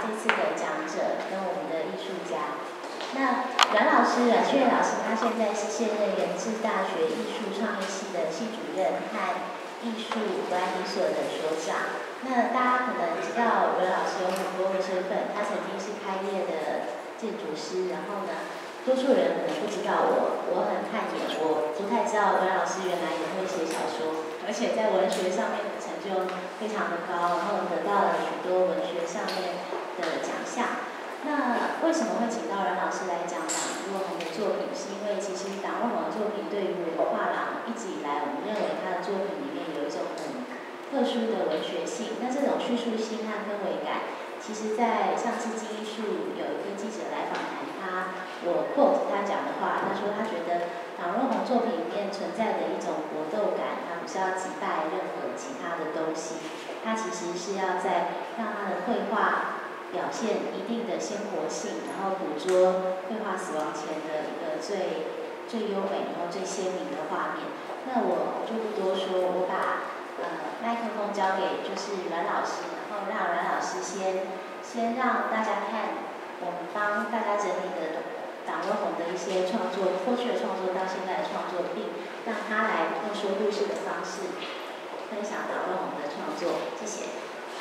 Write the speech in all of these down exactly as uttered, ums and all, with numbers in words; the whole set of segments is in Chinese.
这次的讲者跟我们的艺术家。那阮老师，阮旭元老师，他现在是现任元智大学艺术创意系的系主任和艺术管理所的所长。那大家可能知道阮老师有很多的身份，他曾经是开业的建筑师，然后呢，多数人可能不知道我，我很汗颜，我不太知道阮老师原来也会写小说，而且在文学上面的成就非常的高，然后得到了许多文学上面的奖项。那为什么会请到阮老师来讲党若红的作品？是因为其实党若红的作品对于我们画廊一直以来，我们认为他的作品里面有一种很特殊的文学性。那这种叙述性和氛围感，其实在上次金艺术有一个记者来访谈他，我 quote 他讲的话，他说他觉得党若红作品里面存在的一种搏斗感，它不是要击败任何其他的东西，它其实是要在让他的绘画表现一定的鲜活性，然后捕捉绘画死亡前的一个最最优美，然后最鲜明的画面。那我就不多说，我把呃麦克风交给就是阮老师，然后让阮老师先先让大家看我们帮大家整理的党若红的一些创作，过去的创作到现在的创作，并让他来用说故事的方式分享党若红的创作。谢谢。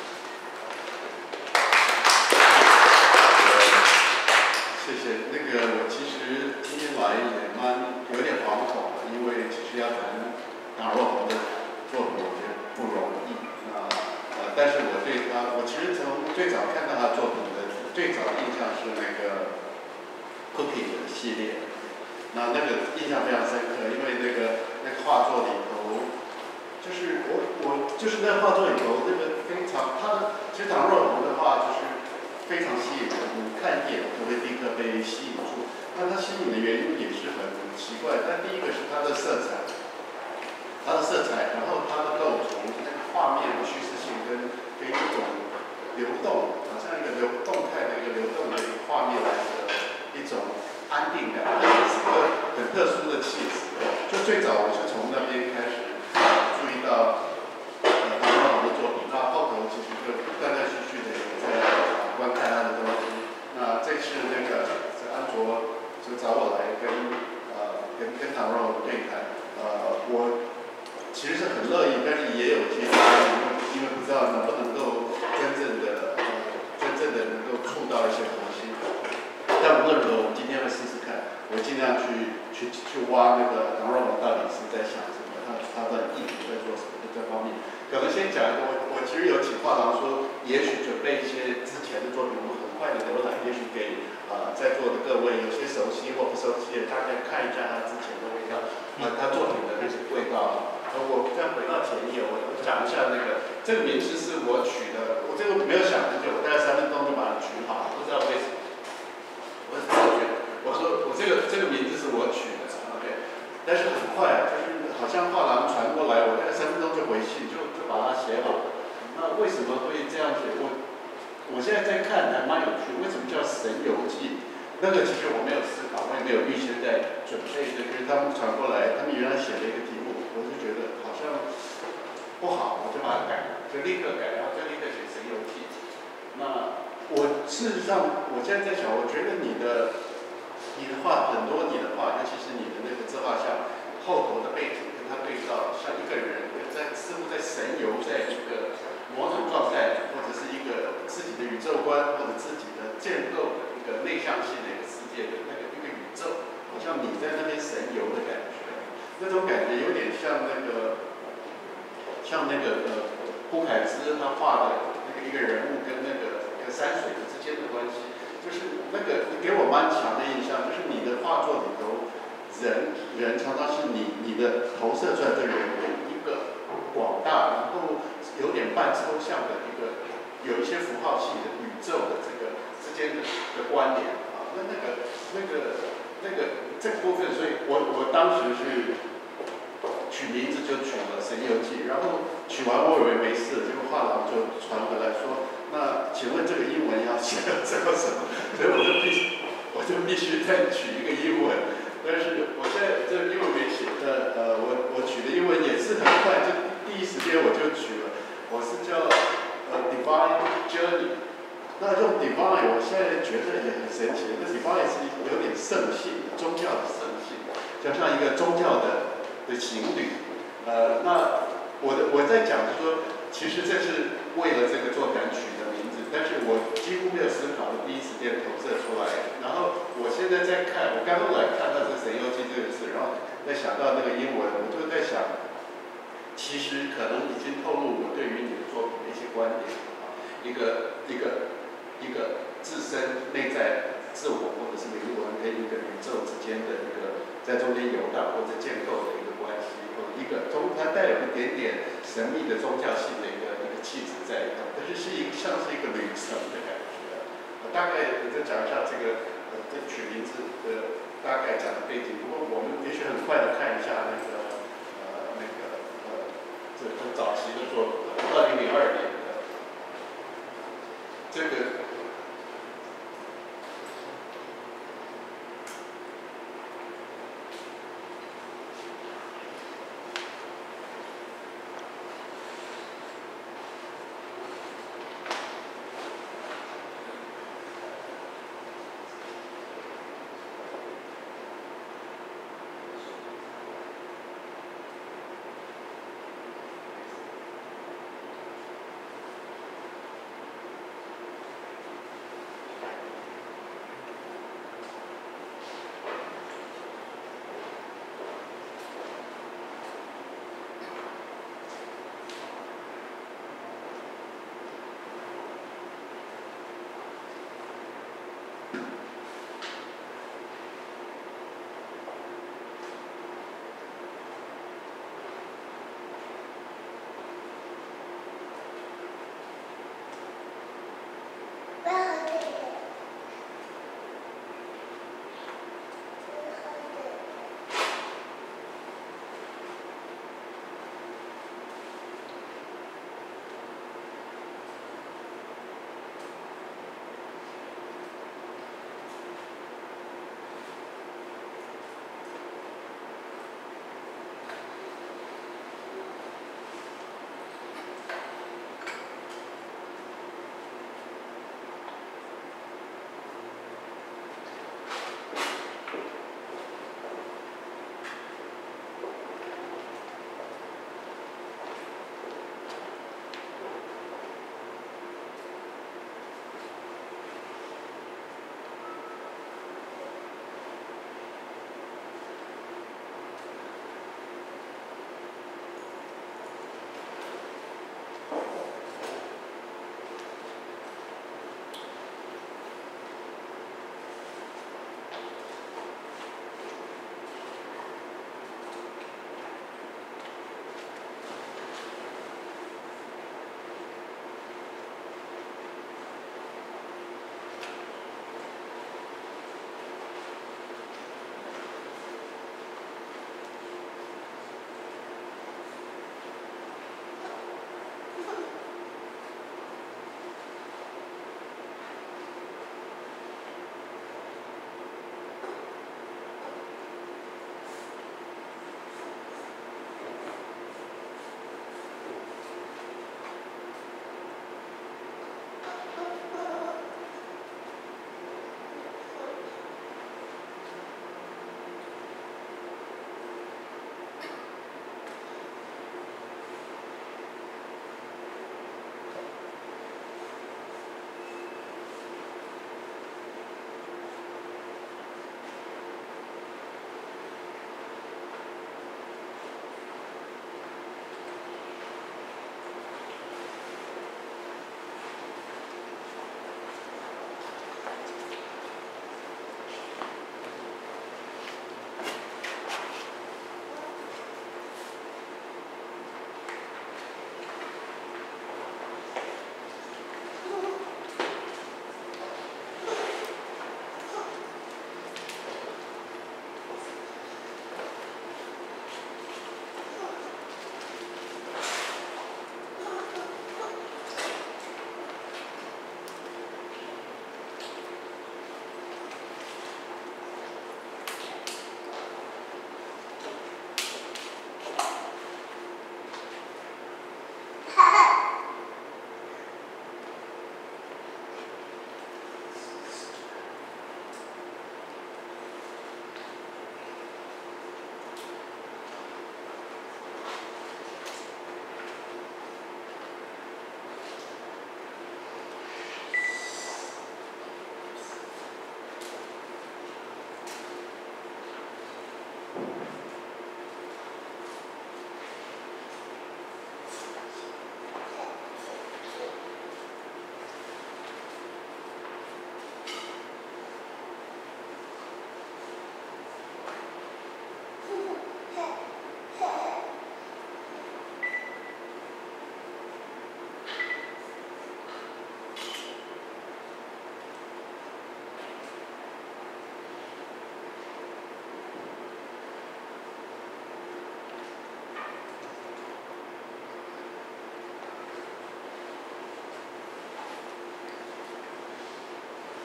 谢谢。那个我其实今天来也蛮有点惶恐的，因为其实要谈党若红的作品，我觉得不容易。那呃，但是我对他，我其实从最早看到他作品的最早印象是那个 Cookie 的系列，那那个印象非常深刻，因为那个那个画作里头，就是我我就是那个画作里头那个非常他的，其实党若红的画就是非常吸引人，你看一眼就会立刻被吸引住。那它吸引的原因也是很奇怪，但第一个是它的色彩，它的色彩，然后它的构图，那个画面的叙事性跟跟一种流动，好像一个流动态的一个流动的一个画面来的一种安定感，这是一个很特殊的气质。就最早我是从那边开始注意到呃党若红的作品，那后头其实就断断续续的有在观看他的东西。那这次那个是安卓就找我来跟呃跟跟党若红对谈，呃我其实是很乐意，但是也有些因为因为不知道能不能够真正的呃真正的能够触到一些核心。但无论如何，我们今天会试试看，我尽量去去去挖那个党若红到底是在想什么，他他的意图在做什么这方面。可能先讲，我我其实有请画廊说，也许准备一些之前的作品，我很快的浏览，也许给呃在座的各位有些熟悉或不熟悉的，大家看一下他之前的味道，呃他作品的那些味道。呃我再回到前页，我讲一下那个这个名字是我取的，我这个没有想很久，我大概三分钟就把它取好，不知道为什么。我是觉得，我说我这个这个名字是我取的 ，OK， 但是很快，就是好像画廊传过来，我大概三分钟就回信，就就把它写好。那为什么会这样写？我我现在在看还蛮有趣，为什么叫《神游记》？那个其实我没有思考，我也没有预先在准备的，就是他们传过来，他们原来写了一个题目，我就觉得好像不好，我就把它改了，就立刻改，然后就立刻写《神游记》。那我事实上，我现在在想，我觉得你的你的画很多，你的画，尤其是你的那个自画像后头的背景跟它对照，像一个人在似乎在神游在一个某种状态，或者是一个自己的宇宙观，或者自己的建构的一个内向性的一个世界的那个一个宇宙，好像你在那边神游的感觉，那种感觉有点像那个像那个呃顾恺之他画的那个一个人物跟那个。山水之间的关系，就是那个给我蛮强的印象，就是你的画作里头，人人常常是你你的投射出来的人物一个广大，然后有点半抽象的一个，有一些符号系的宇宙的这个之间的的关联啊，那那个那个那个这个部分，所以我我当时是取名字就取了《神游记》，然后取完我以为没事，结果画廊就传回来说。那请问这个英文要写叫什么？所以我就必须，我就必须再取一个英文。但是我现在这个英文没写的，呃，我我取的英文也是很快，就第一时间我就取了。我是叫呃 Divine Journey， 那用 divine， 我现在觉得也很神奇。那 divine 是有点圣性，宗教的圣性，就像一个宗教的的情侣。呃，那我的我在讲就是说，其实这是为了这个作品取的名字，但是我几乎没有思考的第一时间投射出来。然后我现在在看，我刚刚来看到这个神游记这个事，然后再想到那个英文，我就在想，其实可能已经透露我对于你的作品的一些观点啊，一个一个。一个自身内在自我或者是灵魂跟一个宇宙之间的一个在中间游荡或者建构的一个关系，或者一个中它带有一点点神秘的宗教性的一个一个气质在里头，但是是一个像是一个旅程的感觉。我大概再讲一下这个呃这取名字的大概讲的背景，不过我们也许很快的看一下那个呃那个呃这这早期的作品，二零零二年的这个。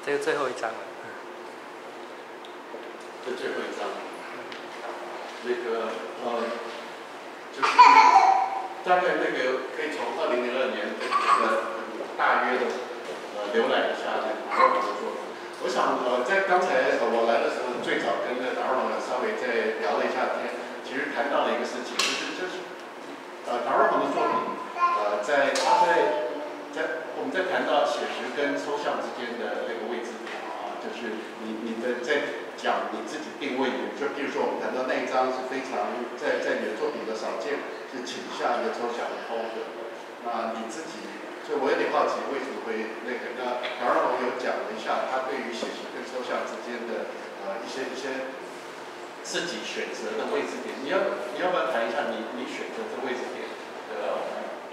这个最后一张了。 这最后一张，那个呃，就是大概那个可以从二零零二年这个大约的呃浏览一下那个达尔文的作品。我想呃在刚才呃我来的时候，最早跟那个达尔文稍微再聊了一下天，其实谈到了一个事情，就是就是呃达尔文的作品呃在他在在我们在谈到写实跟抽象之间的那个位置点啊，就是你你的在讲你自己定位你，就比如说我们谈到那一章是非常在在你的作品的少见，是倾向一个抽象的风格。那你自己，所以我有点好奇为什么会那个那达尔文有讲了一下他对于写实跟抽象之间的呃一些一些自己选择的位置点。你要你要不要谈一下你你选择的位置点？呃，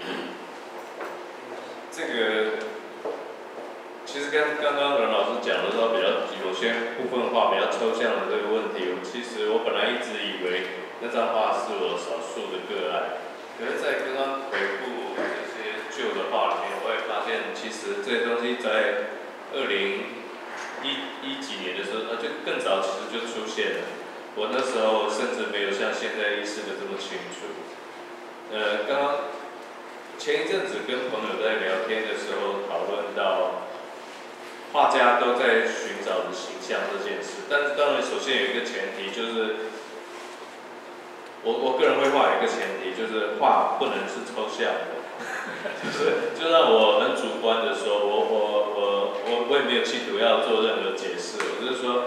这个。其实跟刚刚任老师讲的到比较有些部分画比较抽象的这个问题，其实我本来一直以为那张画是我少数的个案，可是，在刚刚回顾这些旧的画里面，我也发现其实这些东西在二零一一几年的时候，呃，就更早其实就出现了。我那时候甚至没有像现在意识的这么清楚。呃，刚刚前一阵子跟朋友在聊天的时候讨论到。画家都在寻找的形象这件事，但是当然，首先有一个前提，就是我我个人绘画有一个前提，就是画不能是抽象的，就是就让我很主观的说，我我我我我也没有企图要做任何解释，我就是说，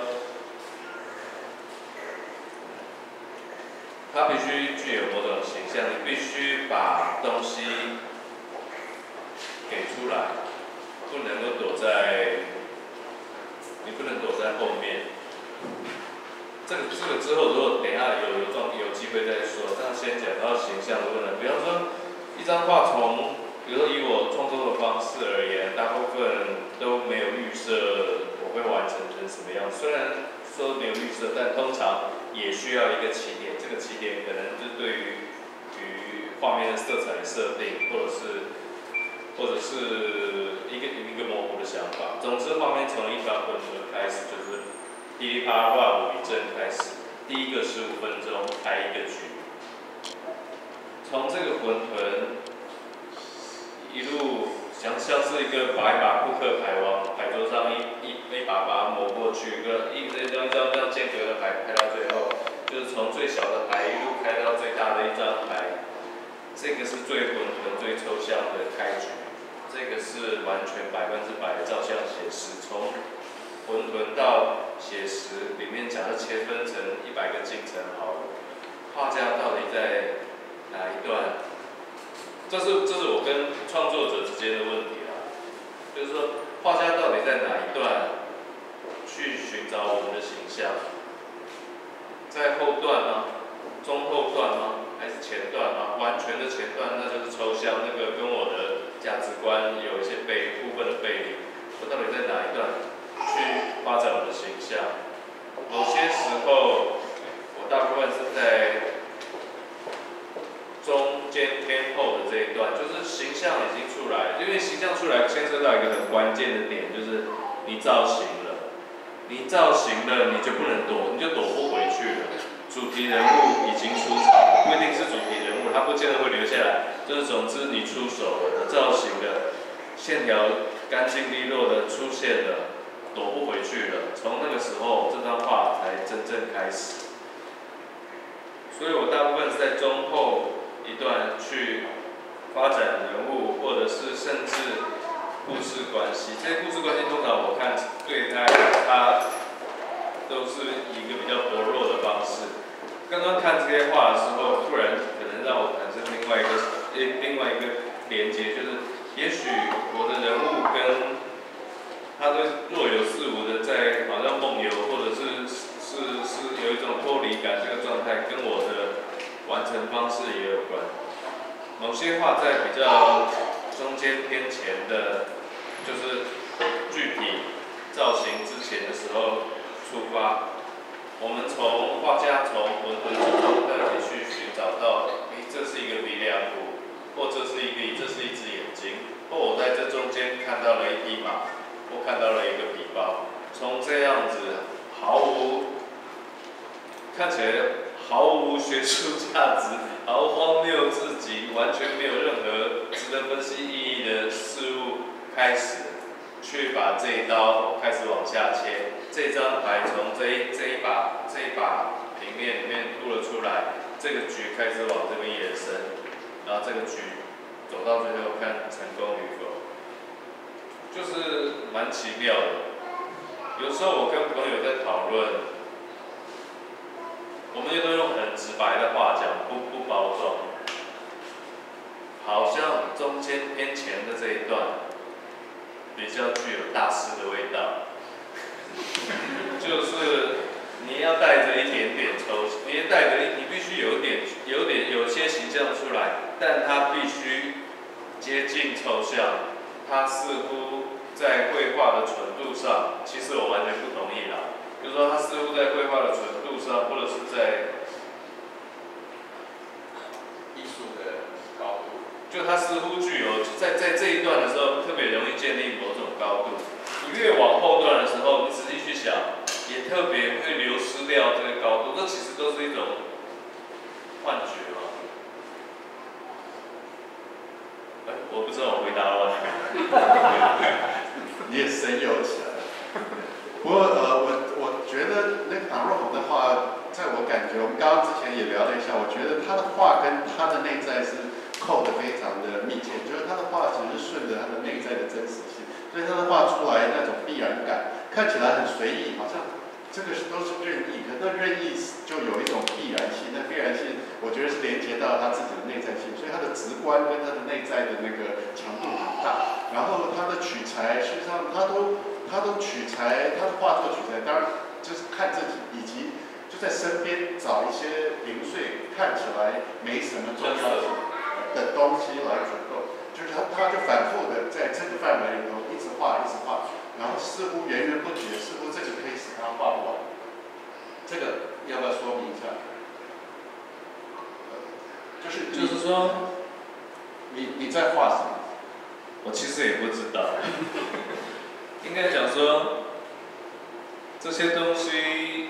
它必须具有某种形象，你必须把东西给出来。不能够躲在，你不能躲在后面。这个这个之后，如果等一下有有状有机会再说。这样先讲到形象的问题。比方说，一张画从，比如说以我创作的方式而言，大部分都没有预设我会完成成什么样。虽然说没有预设，但通常也需要一个起点。这个起点可能是对于于画面的色彩设定，或者是。或者是一个一个模糊的想法。总之，画面从一团混沌开始，就是噼里啪啦乱舞一阵开始。第一个十五分钟开一个局，从这个混沌一路像像是一个把一把扑克牌往牌桌上一一一把把它磨过去，一个一一张一张这样间隔的牌开到最后，就是从最小的牌一路开到最大的一张牌。这个是最混沌、最抽象的开局。这个是完全百分之百的照相写实，从混沌到写实，里面假设切分成一百个进程好了，画家到底在哪一段？这是这是我跟创作者之间的问题啦，就是说画家到底在哪一段去寻找我们的形象？在后段吗？中后段吗？还是前段吗？完全的前段那就是抽象，那个跟我的价值观有一些背部分的背离。我到底在哪一段去发展我的形象？某些时候，我大部分是在中间偏后的这一段，就是形象已经出来，因为形象出来牵涉到一个很关键的点，就是你造型了，你造型了，你就不能躲，你就躲不回去了。主题人物已经出场，不一定是主题人物，他不见得会留下来。就是总之你出手了，你造型了，线条干净利落的出现了，躲不回去了。从那个时候，这张画才真正开始。所以我大部分是在中后一段去发展人物，或者是甚至故事关系。这些故事关系通常我看对待它都是以一个比较薄弱的方式。刚刚看这些画的时候，突然可能让我产生另外一个另外一个连接，就是也许我的人物跟他都若有似无的在好像梦游，或者是是是有一种脱离感，这个状态跟我的完成方式也有关。某些画在比较中间偏前的，就是具体造型之前的时候出发。我们从画家从混沌之中开始去寻找到，诶，这是一个鼻梁骨，或这是一个，这是一只眼睛，或我在这中间看到了一匹马，或看到了一个笔。 包，从这样子毫无看起来毫无学术价值、毫荒谬至极、完全没有任何值得分析意义的事物开始，去把这一刀开始往下切。这张牌从这一这一把这一把平面里面凸了出来，这个局开始往这边延伸，然后这个局走到最后看成功与否，就是蛮奇妙的。有时候我跟朋友在讨论，我们也都用很直白的话讲，不不包装，好像中间偏前的这一段比较具有大师的味道，就是你要带着一点点抽，你要带着你必须有点有点有些形象出来，但它必须接近抽象，它似乎在绘画的纯度上，其实我完全不同意啦。就是说，它似乎在绘画的纯度上，或者是在艺术的高度， 就它似乎具有在在这一段的时候，特别容易建立某种高度。你越往后段的时候，你仔细去想，也特别会流失掉这个高度。这其实都是一种幻觉嘛。哎，我不知道我回答了。 你也神游起来了。不过呃，我我觉得那个党若红的话，在我感觉，我们刚刚之前也聊了一下，我觉得他的画跟他的内在是扣得非常的密切，就是他的画其实是顺着他的内在的真实性，所以他的画出来那种必然感，看起来很随意，好像这个是都是任意，可那任意就有一种必然性，那必然性我觉得是连接到他自己的内在性，所以他的直观跟他的内在的那个强度很大，然后他的取材实际上他都。他都取材，他的画作取材，当然就是看自己，以及就在身边找一些零碎看起来没什么重要的东西来主动，就是他他就反复的在这个范围里头一直画一直画，然后似乎源源不绝，似乎这个可以使他画不完。这个要不要说明一下？就是就是说， 你你在画什么？ 我其实也不知道。应该讲说，这些东西，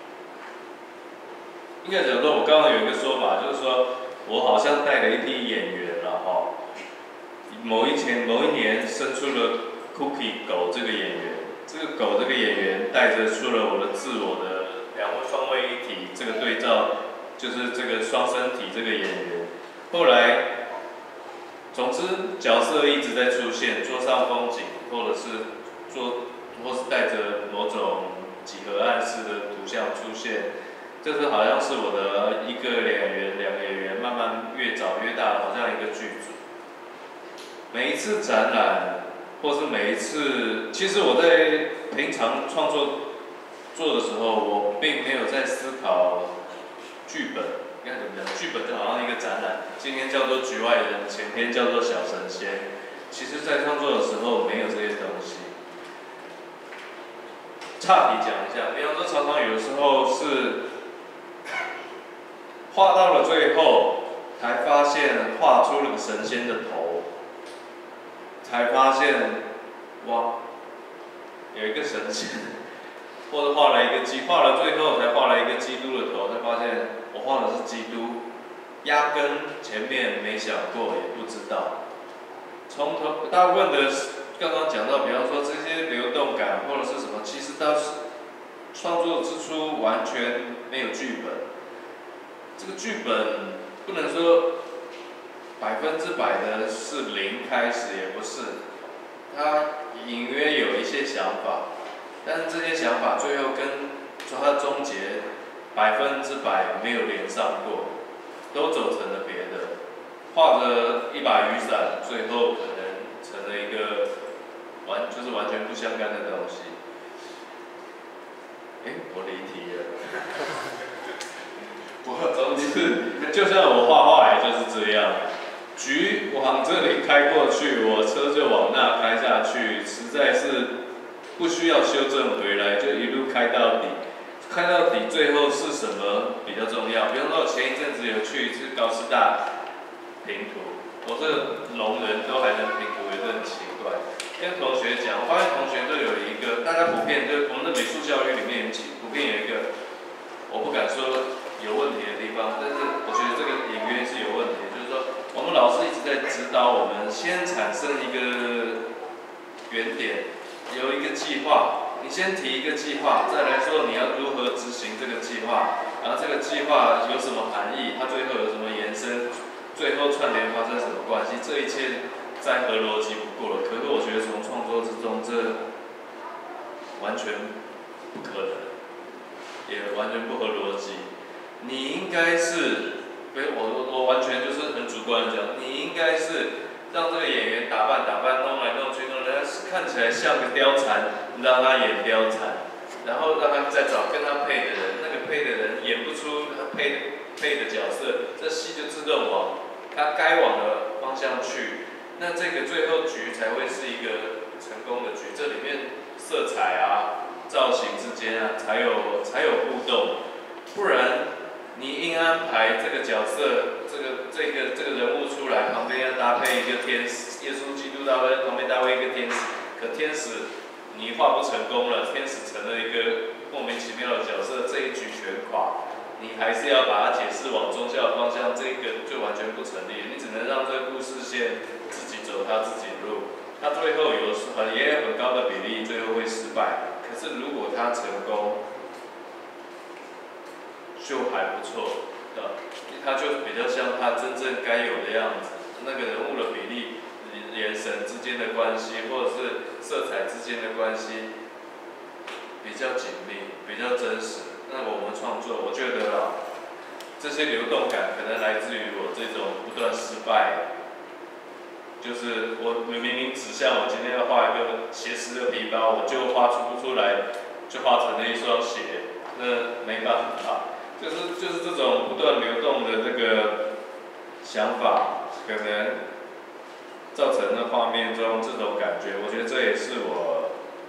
应该讲说，我刚刚有一个说法，就是说我好像带了一批演员了哈。某一前某一年生出了 Cookie 狗这个演员，这个狗这个演员带着出了我的自我的两位双位一体这个对照，就是这个双身体这个演员。后来，总之角色一直在出现，桌上风景或者是。做，或是带着某种几何暗示的图像出现，这是好像是我的一个两元两个演员慢慢越长越大，好像一个剧组。每一次展览，或是每一次，其实我在平常创作做的时候，我并没有在思考剧本，应该怎么讲？剧本就好像一个展览，今天叫做局外人，前天叫做小神仙。其实，在创作的时候没有这些东西。岔题讲一下，比方说常常有的时候是画到了最后，才发现画出了个神仙的头，才发现哇，有一个神仙，或者画了一个基，画了最后才画了一个基督的头，才发现我画的是基督，压根前面没想过，也不知道，从头大部分的。刚刚讲到，比方说这些流动感或者是什么，其实当时创作之初完全没有剧本。这个剧本不能说百分之百的是零开始，也不是，它隐约有一些想法，但是这些想法最后跟它终结百分之百没有连上过，都走成了别的。画着一把雨伞，最后可能成了一个。完就是完全不相干的东西。哎，我离题了。我总之，就像我画画也就是这样，局往这里开过去，我车就往那开下去，实在是不需要修正回来，就一路开到底。开到底最后是什么比较重要？比方说，我前一阵子有去一次高师大评图，我这聋人都还能评图，也是很奇怪。 跟同学讲，我发现同学都有一个，大家普遍对我们的美术教育里面，普遍有一个，我不敢说有问题的地方，但是我觉得这个隐约是有问题，就是说我们老师一直在指导我们，先产生一个原点，有一个计划，你先提一个计划，再来说你要如何执行这个计划，然后这个计划有什么含义，它最后有什么延伸，最后串联发生什么关系，这一切。再合逻辑不过了，可是我觉得从创作之中，这完全不可能，也完全不合逻辑。你应该是，我我完全就是很主观的讲，你应该是让这个演员打扮打扮，弄来弄去弄来，看起来像个貂蝉，让他演貂蝉，然后让他再找跟他配的人，那个配的人演不出他配配的角色，这戏就自动往他该往的方向去。那这个最后局才会是一个成功的局，这里面色彩啊、造型之间啊，才有才有互动，不然你硬安排这个角色、这个这个这个人物出来，旁边要搭配一个天使，耶稣基督搭配旁边搭配一个天使，可天使你画不成功了，天使成了一个莫名其妙的角色，这一局全垮。你还是要把它解释往宗教方向，这个就完全不成立。你只能让这个故事线自己走他自己的路，他最后有很也有很高的比例最后会失败。可是如果他成功，就还不错的，他就比较像他真正该有的样子，那个人物的比例、眼神之间的关系，或者是色彩之间的关系，比较紧密，比较真实。那我们创作，我觉得啊，这些流动感可能来自于我这种不断失败。就是我明明指向我今天要画一个写实的皮包，我就画出不出来，就画成了一双鞋，那没办法。就是就是这种不断流动的这个想法，可能造成了画面中这种感觉。我觉得这也是我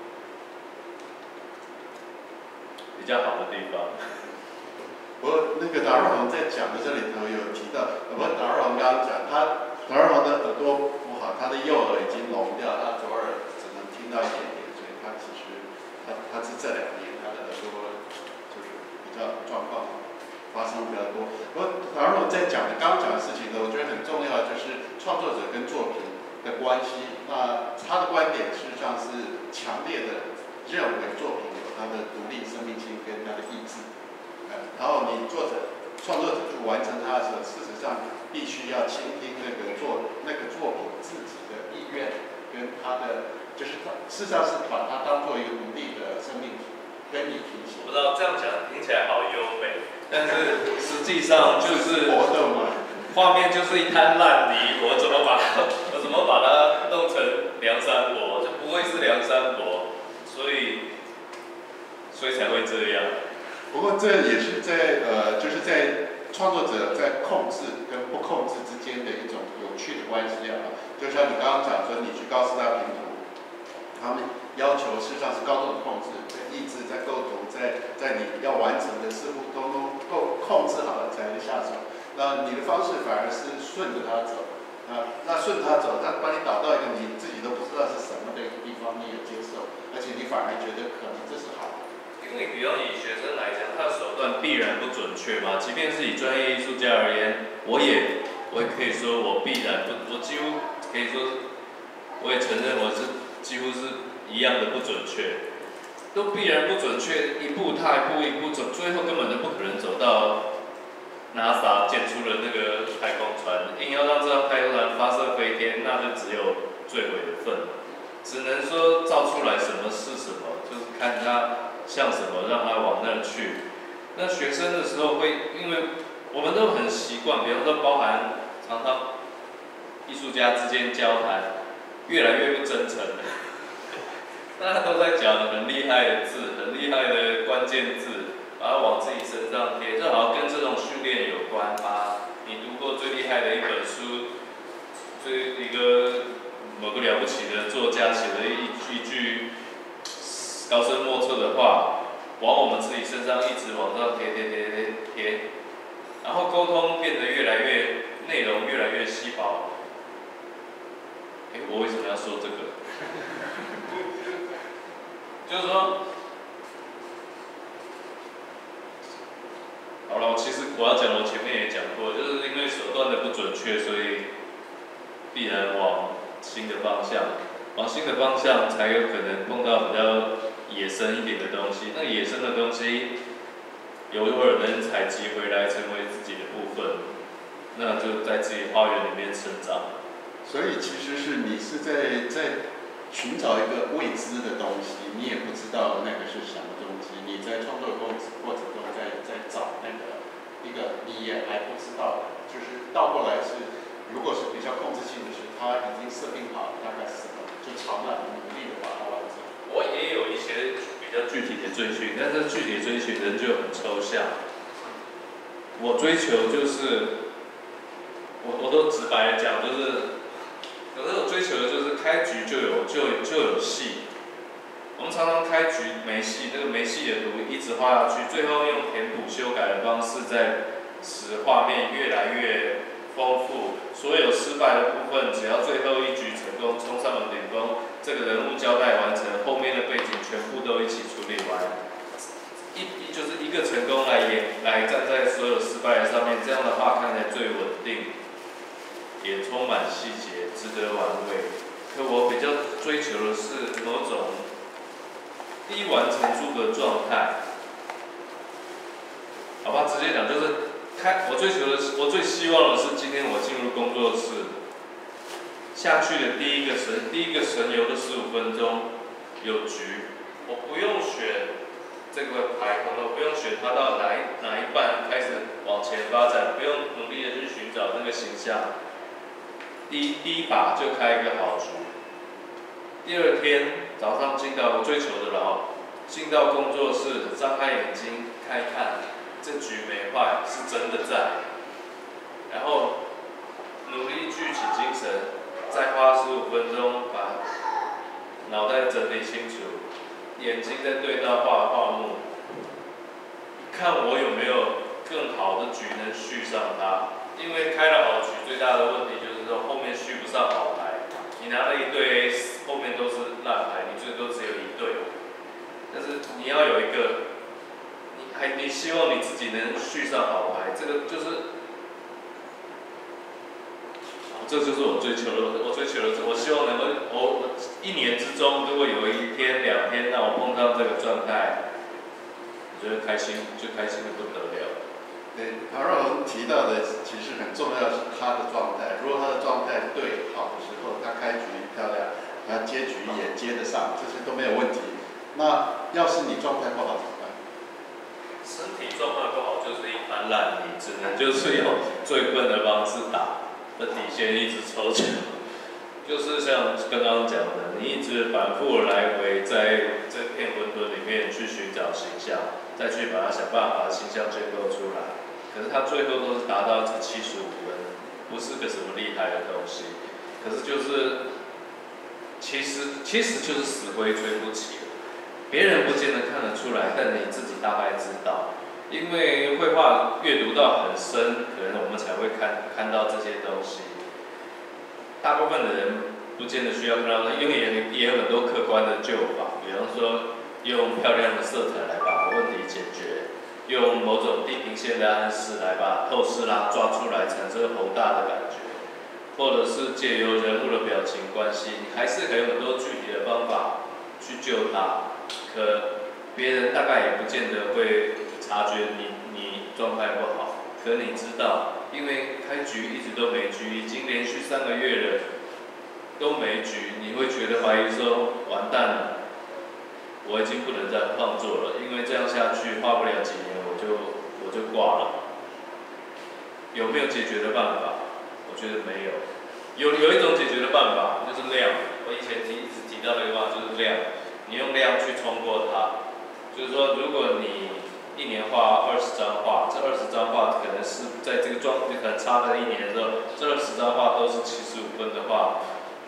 比较好的地方。 不过那个达尔文在讲的这里头有提到，我们达尔文刚刚讲，他达尔文的耳朵不好，他的右耳已经聋掉，他左耳只能听到一点点，所以他其实他他是这两年他的耳朵就是比较状况发生比较多。不过达尔文在讲的刚讲的事情呢，我觉得很重要，就是创作者跟作品的关系。那他的观点事实上是强烈的认为作品有它的独立生命性跟它的意志。然后你作者、创作者去完成它的时候，事实上必须要倾听那个作那个作品自己的意愿，跟他的就是他事实上是把它当做一个独立的生命体跟你平行。 不知道这样讲听起来好优美，但是实际上就是活动嘛， 画面就是一滩烂泥，我怎么把它我怎么把它弄成梁山伯，就不会是梁山伯，所以所以才会这样。 不过这也是在呃，就是在创作者在控制跟不控制之间的一种有趣的关系啊。就像你刚刚讲说，你去高师大评图，他们要求事实上是高度的控制，在意志、在构图、在在你要完成的似乎都都够控制好了才能下手。那你的方式反而是顺着它走，啊，那顺着它走，它把你导到一个你自己都不知道是什么的一个地方，你也接受，而且你反而觉得可能这是好的。 因为比方以学生来讲，他的手段必然不准确嘛。即便是以专业艺术家而言，我也我也可以说我必然不，我几乎可以说，我也承认我是几乎是一样的不准确，都必然不准确，一步踏一步一步走，最后根本就不可能走到 NASA 建出了那个太空船，硬要让这趟太空船发射飞天，那就只有坠毁的份。只能说造出来什么是什么，就是看它像什么，让它往那去。那学生的时候会，因为我们都很习惯，比方说包含常常艺术家之间交谈，越来越不真诚了。大家都在讲很厉害的字，很厉害的关键字，把它往自己身上贴，就好像跟这种训练有关吧。你读过最厉害的一本书，最一个某个了不起的作家写的一一句高深莫测的话，往我们自己身上一直往上贴贴贴贴贴，然后沟通变得越来越内容越来越稀薄。哎，我为什么要说这个？ 就是说，好了，其实我要讲，我前面也讲过，就是因为手段的不准确，所以必然往新的方向，往新的方向才有可能碰到比较野生一点的东西。那野生的东西，有有人采集回来成为自己的部分，那就在自己花园里面生长。 所以其实是你是在在寻找一个未知的东西，你也不知道那个是什么东西。你在创作过过程中在在找那个一个你也还不知道的，就是倒过来是，如果是比较控制性的是，它已经设定好大概是什么，就朝那里努力的把它完成。 我也有一些比较具体的追寻，但是具体的追寻人就很抽象。我追求就是，我我都直白的讲，就是。可是我追求的就是开局就有就有就有戏，我们常常开局没戏，那个没戏的图一直画下去，最后用填补修改的方式，在使画面越来越丰富。所有失败的部分，只要最后一局成功冲上了顶峰，这个人物交代完成，后面的背景全部都一起处理完，一就是一个成功来演来站在所有失败的上面，这样的话看起来最稳定。也充满细节，值得玩味。可我比较追求的是某种低完成度的状态。好吧，直接讲就是开，我追求的是，我最希望的是今天我进入工作室，下去的第一个神，第一个神游的十五分钟有局，我不用选这个牌，我不用选它到哪一哪一半开始往前发展，不用努力的去寻找那个形象。第一第一把就开一个好局，第二天早上进到我追求的牢，进到工作室，张开眼睛看一看，这局没坏，是真的在，然后努力聚起精神，再花十五分钟把脑袋整理清楚，眼睛再对到画画幕，看我有没有更好的局能续上它。因为开了好局，最大的问题就是说后面续不上好牌。你拿了一堆 A， 后面都是烂牌，你最多只有一对。但是你要有一个，你还你希望你自己能续上好牌，这个就是，这就是我追求的。我追求的，我希望能够，我我一年之中，如果有一天两天让我碰到这个状态，我觉得开心，就开心的不得了。 对，唐若龙提到的其实很重要是他的状态。如果他的状态对好的时候，他开局漂亮，他接局也接得上，这些都没有问题。那要是你状态不好怎么办？ 身体状态不好就是一盘烂泥，只能就是用最笨的方式打，的底线一直抽球。就是像刚刚讲的，你一直反复来回在这片混沌里面去寻找形象，再去把它想办法把形象建构出来。可是他最后都是达到这七十五分，不是个什么厉害的东西。可是就是，其实其实就是死灰吹不起，别人不见得看得出来，但你自己大概知道。因为绘画阅读到很深，可能我们才会看看到这些东西。大部分的人不见得需要看到，因为也也有很多客观的救法，比方说用漂亮的色彩来把问题解决。用某种地平线的暗示来把透视拉抓出来，产生宏大的感觉，或者是借由人物的表情关系，你还是可以有很多具体的方法去救他。可别人大概也不见得会察觉你你状态不好，可你知道，因为开局一直都没局，已经连续三个月了都没局，你会觉得怀疑说完蛋了。我已经不能再创作了，因为这样下去画不了几年，我就我就挂了。有没有解决的办法？我觉得没有。有有一种解决的办法，就是量。我以前提一直提到的一个话就是量，你用量去冲过它。就是说，如果你一年画二十张画，这二十张画可能是在这个状可能差了一年的时候，这二十张画都是七十五分的话，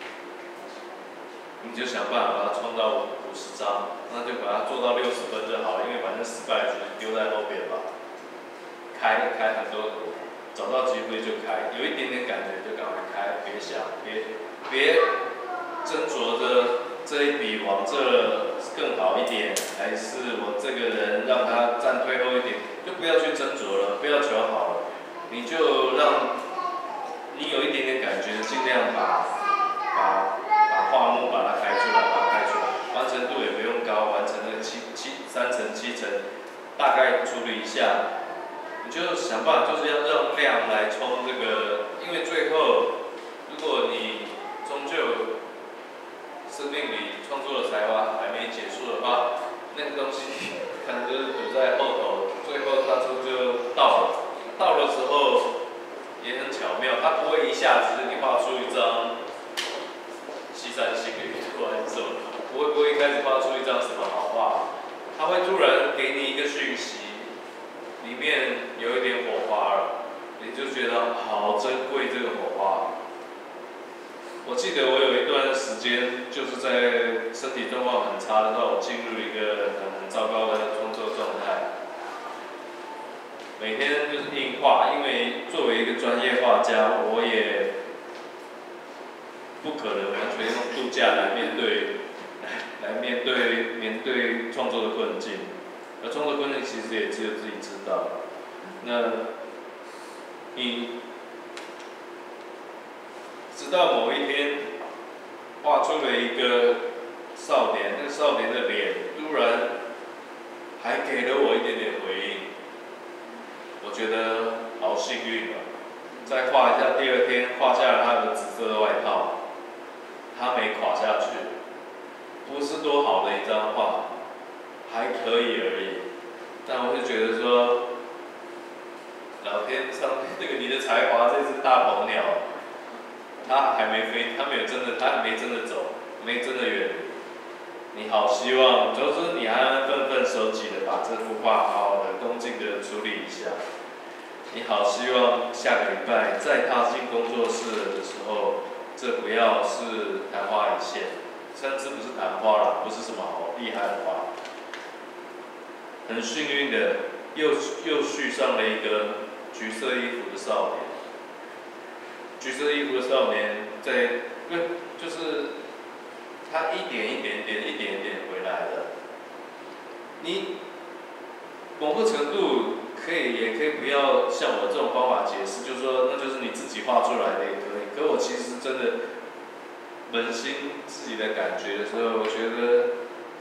你就想办法把它冲到五十张，那就把它做到六十分就好了，因为反正失败就是丢在后边吧。开开很多图，找到机会就开，有一点点感觉就赶快开，别想，别别斟酌着这一笔往这更好一点，还是我这个人让他站退后一点，就不要去斟酌了，不要求好了，你就让你有一点点感觉，尽量把把把画幕把它开出来，把它开出来，完成度也不用高，完成那个七七三层七层，大概处理一下，你就想办法就是要让量来冲这个，因为最后如果你终究生命里创作的才华还没结束的话，那个东西可能就是堵在后头，最后它就就到了。到的时候也很巧妙，它不会一下子你画出一张西山行旅图还是什么，不会不会一开始画出一张什么好画，它会突然给你一个讯息，里面有一点火花了，你就觉得好珍贵这个火花。我记得我有一段时间就是在身体状况很差的时候，我进入一个很糟糕的创作状态。每天就是硬画，因为作为一个专业画家，我也不可能完全用度假来面对，来来面对面对创作的困境。而创作困境其实也只有自己知道。那你直到某一天画出了一个少年，那个少年的脸突然还给了我一点点回应，我觉得好幸运啊！再画一下，第二天画下了他的紫色的外套，他没垮下去，不是多好的一张画，还可以而已。但我就觉得说，老天上这个你的才华这只大鹏鸟，它还没飞，它没有真的，它还没真的走，没真的远。你好希望，就是你安安分分守己的把这幅画好好的恭敬的处理一下。你好希望下个礼拜再踏进工作室的时候，这不要是昙花一现，甚至不是昙花啦，不是什么好厉害的花。很幸运的，又又续上了一个橘色衣服的少年。橘色衣服的少年在，就是他一点一点点、一点一点回来的。你某个程度可以，也可以不要像我这种方法解释，就是说那就是你自己画出来的也可以。可我其实真的扪心自己的感觉的时候，我觉得。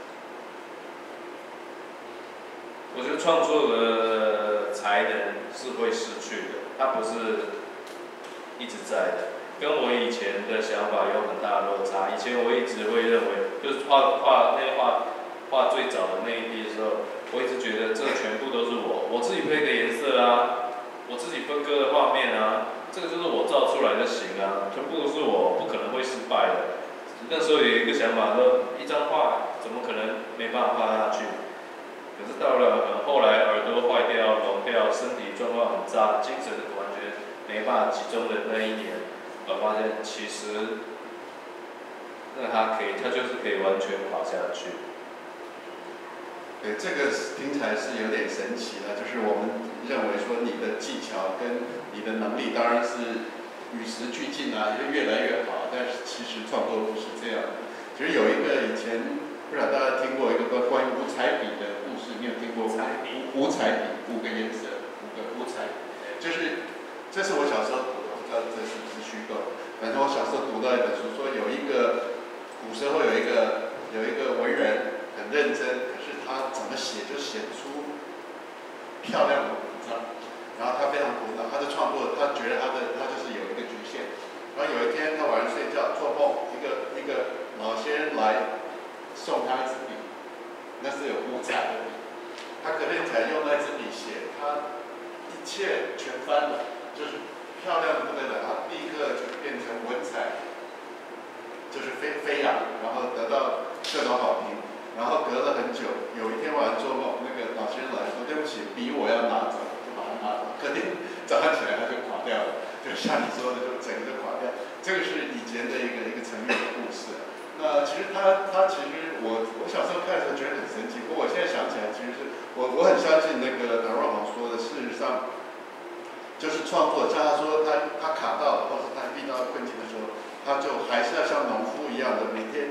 我觉得创作的才能是会失去的，它不是一直在的，跟我以前的想法有很大的落差。以前我一直会认为，就是画画那个画画最早的那一批的时候，我一直觉得这全部都是我，我自己配的颜色啊，我自己分割的画面啊，这个就是我造出来的形啊，全部都是我，不可能会失败的。那时候有一个想法说，一张画怎么可能没办法画下去？可是到了很后来，耳朵坏掉、聋掉，身体状况很差，精神完全没办法集中的那一年，我发现其实，那他可以，他就是可以完全垮下去。 对，这个听起来是有点神奇的，就是我们认为说你的技巧跟你的能力当然是与时俱进啊，就越来越好，但是其实创作不是这样的。其实有一个以前不知道大家听过一个关关于五彩笔的故事，你有听过？五彩笔，五彩笔，五个颜色，五个五彩笔，就是这是我小时候读的，不知道这是不是虚构。反正我小时候读到一本书，说有一个古时候有一个有一个文人很认真，可是他怎么写就写不出漂亮的文章，然后他非常苦恼，他的创作他觉得他的他就是有一个局限。然后有一天他晚上睡觉做梦，一个一个老先生来送他一支笔，那是有五彩的笔，他隔天才用那支笔写，他一切全翻了，就是漂亮的不得了，他立刻就变成文采，就是飞飞扬，然后得到各种好评。然后隔了很久，有一天晚上做梦，那个老先生来说：“对不起，笔我要拿走。”就把它拿走。隔天早上起来他就垮掉了，就像你说的，就整个就垮掉。这个是以前的一个一个成语的故事。那其实他他其实我我小时候看的时候觉得很神奇，不过我现在想起来，其实是我我很相信那个唐若航说的，事实上就是创作，像他说他他卡到了，或者他遇到困境的时候，他就还是要像农夫一样的，每天就是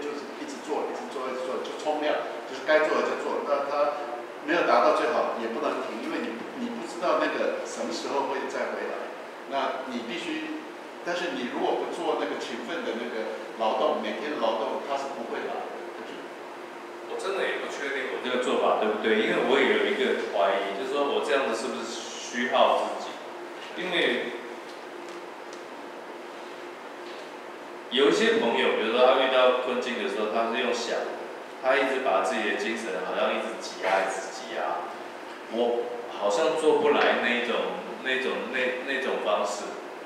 一直做，一直做，一直做，就冲量，就是该做的就做。但他没有达到最好，也不能停，因为你你不知道那个什么时候会再回来。那你必须，但是你如果不做那个勤奋的那个劳动，每天的劳动，它是不会来的。 我真的也不确定我这个做法对不对，因为我也有一个怀疑，就是说我这样子是不是虚耗自己？因为有一些朋友，比如说他遇到困境的时候，他是用想，他一直把自己的精神好像一直挤压，一直挤压。我好像做不来那一种、那种、那那种方式，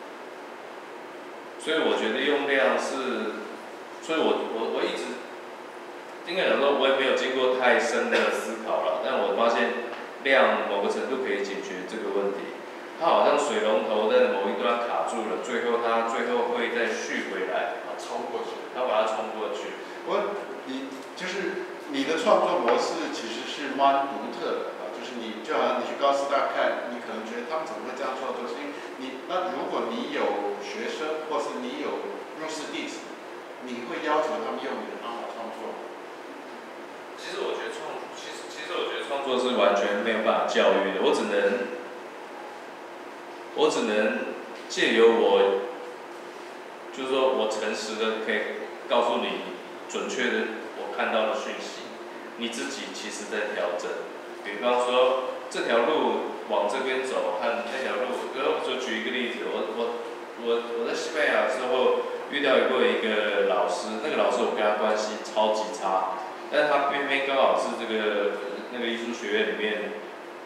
所以我觉得用量是，所以我我我一直应该讲说，我也没有经过太深的思考了，但我发现量某个程度可以解决这个问题。它好像水龙头在某一端卡住了，最后它最后会再续回来， 冲过去， 它把它冲过去。 我你就是你的创作模式其实是蛮独特的啊，就是你就好像你去高师大看，你可能觉得他们怎么会这样创作？是因为你那如果你有学生，或是你有入室弟子，你会要求他们用你的方法创作吗？ 其实我觉得创，其实其实我觉得创作是完全没有办法教育的，我只能，我只能借由我，就是说我诚实的可以告诉你准确的我看到的讯息，你自己其实在调整。比方说这条路往这边走和那条路，比如就举一个例子，我我我我在西班牙的时候遇到过一个老师，那个老师我跟他关系超级差。但是他偏偏刚好是这个那个艺术学院里面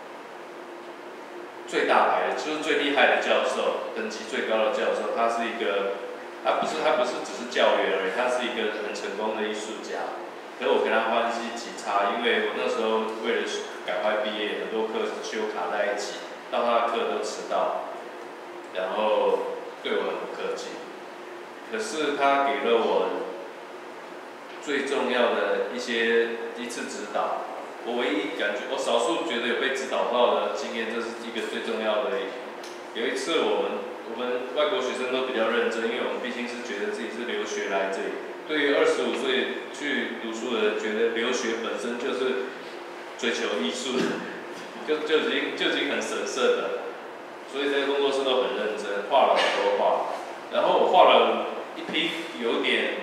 最大牌的，就是最厉害的教授，等级最高的教授。他是一个，他不是他不是只是教员而已，他是一个很成功的艺术家。可是我跟他关系极差，因为我那时候为了赶快毕业，很多课修卡在一起，到他的课都迟到，然后对我很不客气。可是他给了我最重要的一些一次指导，我唯一感觉，我少数觉得有被指导到的经验，这是一个最重要的。有一次我们我们外国学生都比较认真，因为我们毕竟是觉得自己是留学来这里。对于二十五岁去读书的人，觉得留学本身就是追求艺术，就就已经就已经很神圣了。所以这些工作室都很认真，画了很多画，然后我画了一批有点。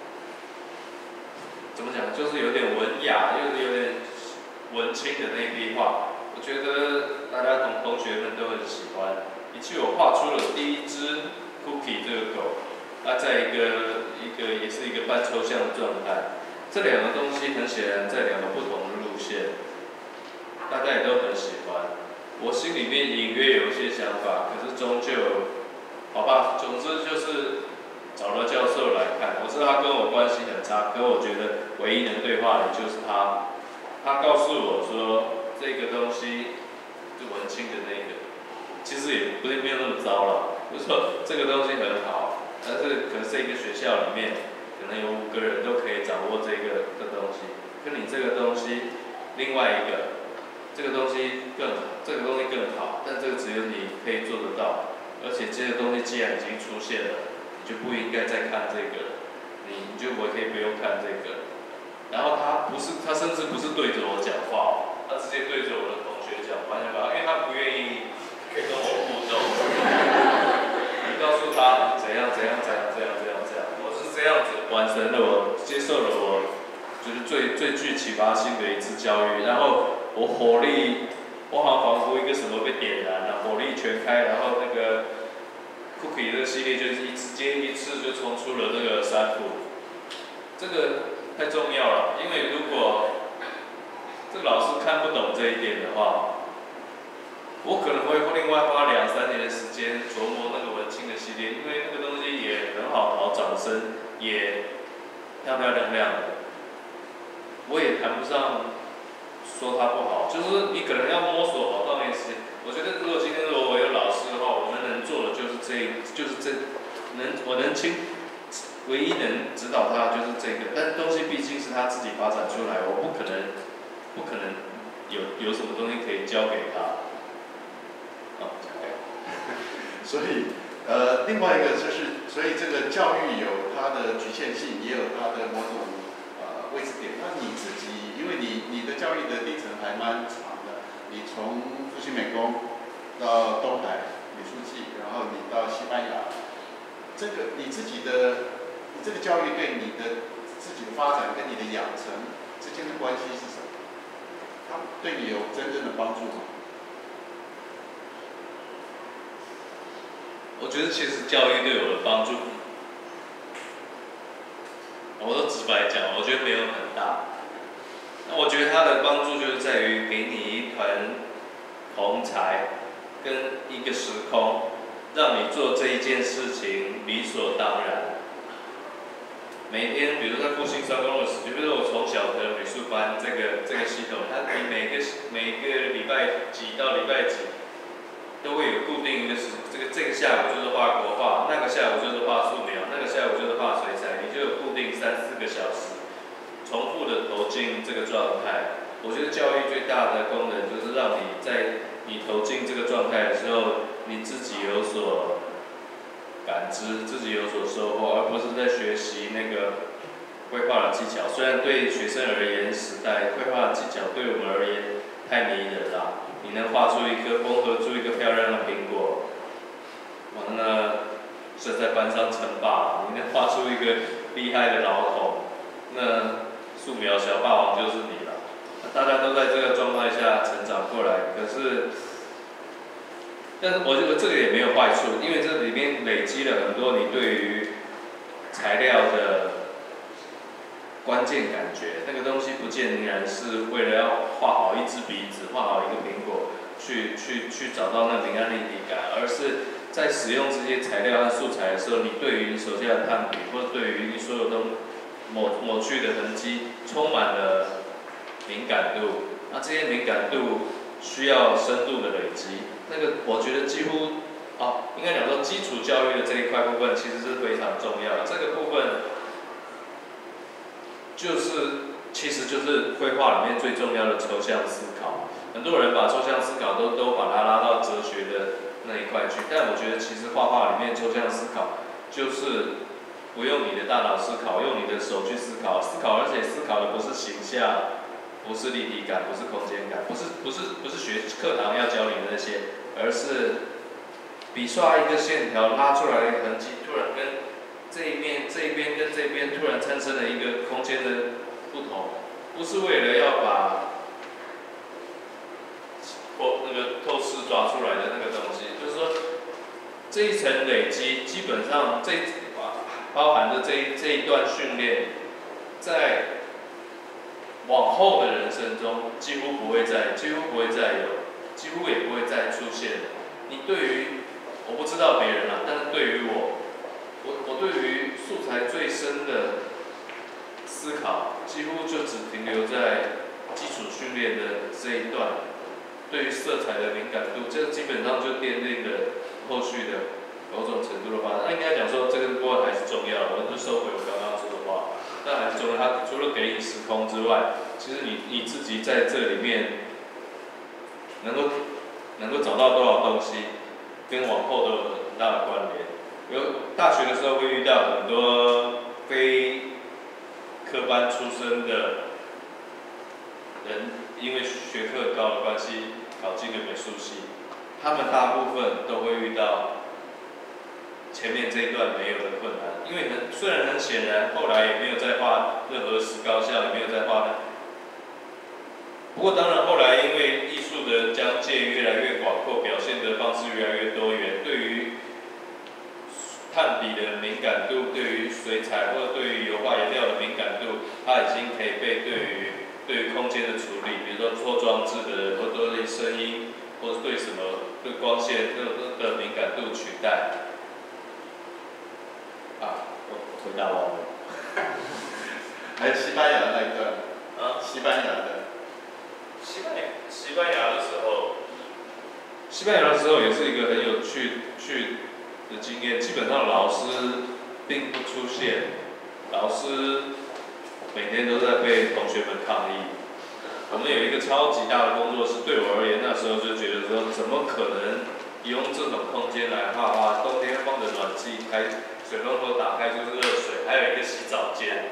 怎么讲？就是有点文雅，又是有点文青的那一批画，我觉得大家同同学们都很喜欢。以及我画出了第一只 Cookie 这个狗，它在一个一个也是一个半抽象的状态。这两个东西很显然在两个不同的路线，大家也都很喜欢。我心里面隐约有一些想法，可是终究，好吧，总之就是。找了教授来看，我知道他跟我关系很差，可我觉得唯一能对话的就是他。他告诉我说，这个东西是文青的那个，其实也不是没有那么糟了。就是说这个东西很好，但是可能这个学校里面可能有五个人都可以掌握这个这东西，跟你这个东西另外一个，这个东西更好，这个东西更好，但这个只有你可以做得到，而且这个东西既然已经出现了。就不应该再看这个，你你就我可以不用看这个。然后他不是，他甚至不是对着我讲话，他直接对着我的同学讲话，因为他不愿意跟我互动。你告诉他怎样怎样怎样怎样怎样怎样，我是这样子完成了我接受了我就是最最具启发性的一次教育，然后我火力，我好像仿佛一个什么被点燃了，火力全开，然后那个。Cookie 这个系列就是一直接一次就冲出了这个三幅，这个太重要了，因为如果这个老师看不懂这一点的话，我可能会另外花两三年的时间琢磨那个文青的系列，因为那个东西也很好讨掌声，也漂漂亮亮的，我也谈不上说它不好，就是你可能要摸索好多年时间。我觉得如果今天如果我有老师的话，我们能做的就是这，就是这，能我能亲，唯一能指导他就是这个，但东西毕竟是他自己发展出来，我不可能，不可能有有什么东西可以教给他。哦， 所以呃，另外一个就是，所以这个教育有它的局限性，也有它的某种位置点。那你自己，因为你你的教育的历程还蛮长的，你从复兴美工到东海美术系，然后你到西班牙，这个你自己的你这个教育对你的自己的发展跟你的养成之间的关系是什么？它对你有真正的帮助吗？ 我觉得其实教育对我的帮助，我都直白讲，我觉得没有很大。那我觉得它的帮助就是在于给你一团同才跟一个时空，让你做这一件事情理所当然。每天，比如在复兴三公路时，比如说我从小的美术班这个这个系统，它你每个每个礼拜几到礼拜几，都会有固定一个时，这个这个下午就是画国画，那个下午就是画素描，那个下午就是画水彩，你就有固定三四个小时，重复的投进这个状态。我觉得教育最大的功能就是让你在你投进这个状态的时候，你自己有所感知，自己有所收获，而不是在学习那个绘画的技巧。虽然对学生而言，时代绘画的技巧对我们而言太迷人了。你能画出一个缝合出一个漂亮的苹果，哇，那是在班上称霸；你能画出一个厉害的老孔，那素描小霸王就是你了。大家都在这个状态下成长过来，可是。但是我觉得这个也没有坏处，因为这里面累积了很多你对于材料的关键感觉。那个东西不见然是为了要画好一支笔子、画好一个苹果，去去去找到那明暗立体感，而是在使用这些材料和素材的时候，你对于你手下的炭笔，或者对于你所有东抹抹去的痕迹，充满了敏感度。那这些敏感度需要深度的累积。那个我觉得几乎，哦，应该讲说基础教育的这一块部分其实是非常重要的。这个部分就是，其实就是绘画里面最重要的抽象思考。很多人把抽象思考都都把它拉到哲学的那一块去，但我觉得其实画画里面抽象思考就是不用你的大脑思考，用你的手去思考，思考，而且思考的不是形象。不是立体感，不是空间感，不是不是不是学课堂要教你的那些，而是笔刷一个线条拉出来的痕迹，突然跟这一面这一边跟这一边突然产生了一个空间的不同，不是为了要把或那个透视抓出来的那个东西，就是说这一层累积，基本上这包含着这一这一段训练，在往后的人生中，几乎不会再，几乎不会再有，几乎也不会再出现。你对于，我不知道别人啦，但是对于我，我我对于素材最深的思考，几乎就只停留在基础训练的这一段。对于色彩的敏感度，这基本上就奠定了后续的某种程度的发展。那应该讲说，这个部分还是重要的，我就收回我刚刚说的话。但还是重要，它除了给你时空之外，其实你你自己在这里面能够能够找到多少东西，跟往后都有很大的关联。有大学的时候会遇到很多非科班出身的人，因为学科高的关系考进了美术系，他们大部分都会遇到前面这一段没有的困难，因为很虽然很显然，后来也没有再画任何石膏像，也没有再画的。不过当然后来因为艺术的疆界越来越广阔，表现的方式越来越多元，对于炭笔的敏感度，对于水彩或者对于油画颜料的敏感度，它已经可以被对于对于空间的处理，比如说做装置的，或者对声音，或者对什么对光线的的敏感度取代。啊，我回答完了。 还有西班牙那一段。 啊？ 西班牙的。 西班牙，西班牙的时候，西班牙的时候也是一个很有趣趣的经验。基本上老师并不出现，老师每天都在被同学们抗议。我们有一个超级大的工作室，对我而言那时候就觉得说，怎么可能用这种空间来画画？冬天放着暖气开。水龙头打开就是热水，还有一个洗澡间，你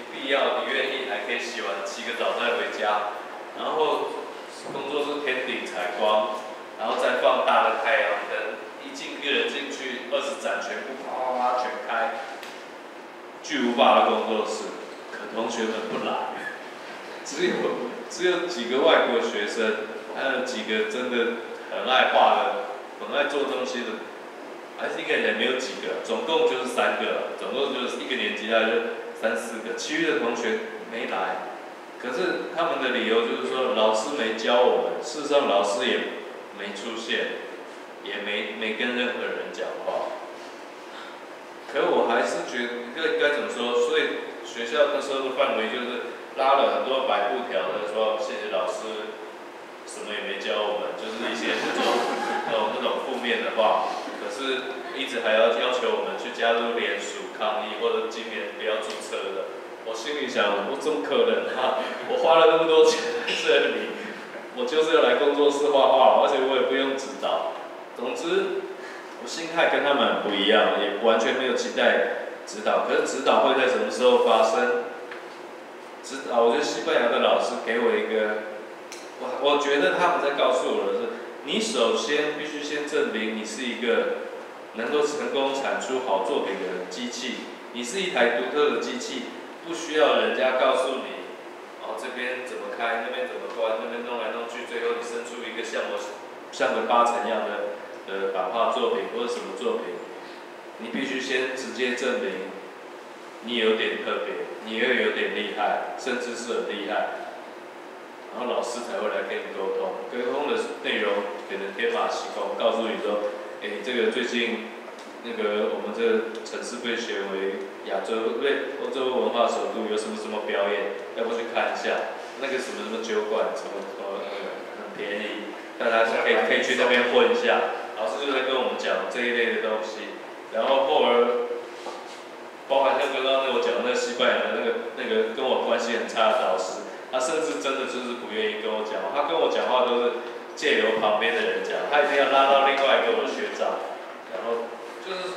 必要，你愿意还可以洗完洗个澡再回家，然后工作室天顶采光，然后再放大的太阳灯，一进个人进去，二十盏全部啪啪啪全开，巨无霸的工作室，可同学们不来，只有只有几个外国学生，还有几个真的很爱画的，很爱做东西的。还是应该也没有几个，总共就是三个，总共就是一个年级大概就三四个，其余的同学没来。可是他们的理由就是说老师没教我们，事实上老师也没出现，也没没跟任何人讲话。可我还是觉得应该怎么说？所以学校那时候的范围就是拉了很多白布条的说谢谢老师，什么也没教我们，就是一些那种那种那种负面的话。可是，一直还要要求我们去加入联署抗议，或者今年不要注册的。我心里想，我怎么可能啊？我花了那么多钱在这里，我就是要来工作室画画，而且我也不用指导。总之，我心态跟他们不一样，也完全没有期待指导。可是指导会在什么时候发生？指导，我觉得西班牙的老师给我一个，我我觉得他们在告诉我的是。你首先必须先证明你是一个能够成功产出好作品的机器，你是一台独特的机器，不需要人家告诉你，哦这边怎么开，那边怎么关，那边弄来弄去，最后你生出一个像我像个八成一样的的版画作品或者什么作品，你必须先直接证明你有点特别，你又有点厉害，甚至是很厉害。然后老师才会来跟你沟通，沟通的内容可能天马行空，告诉你说，哎，这个最近那个我们这个城市被选为亚洲对欧洲文化首都，有什么什么表演，要不去看一下？那个什么什么酒馆，什么什么那个很便宜，大家可以可以去那边混一下。老师就在跟我们讲这一类的东西，然后后而包含像刚刚那我讲的那个西班牙的那个那个跟我关系很差的导师。他甚至真的就是不愿意跟我讲话，他跟我讲话都是借由旁边的人讲，他一定要拉到另外一个我的学长，然后就是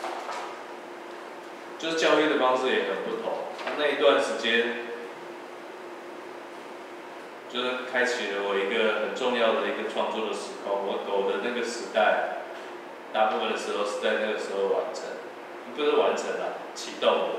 就是教育的方式也很不同。他那一段时间，就是开启了我一个很重要的一个创作的时空。我狗的那个时代，大部分的时候是在那个时候完成，不是完成了，启动了。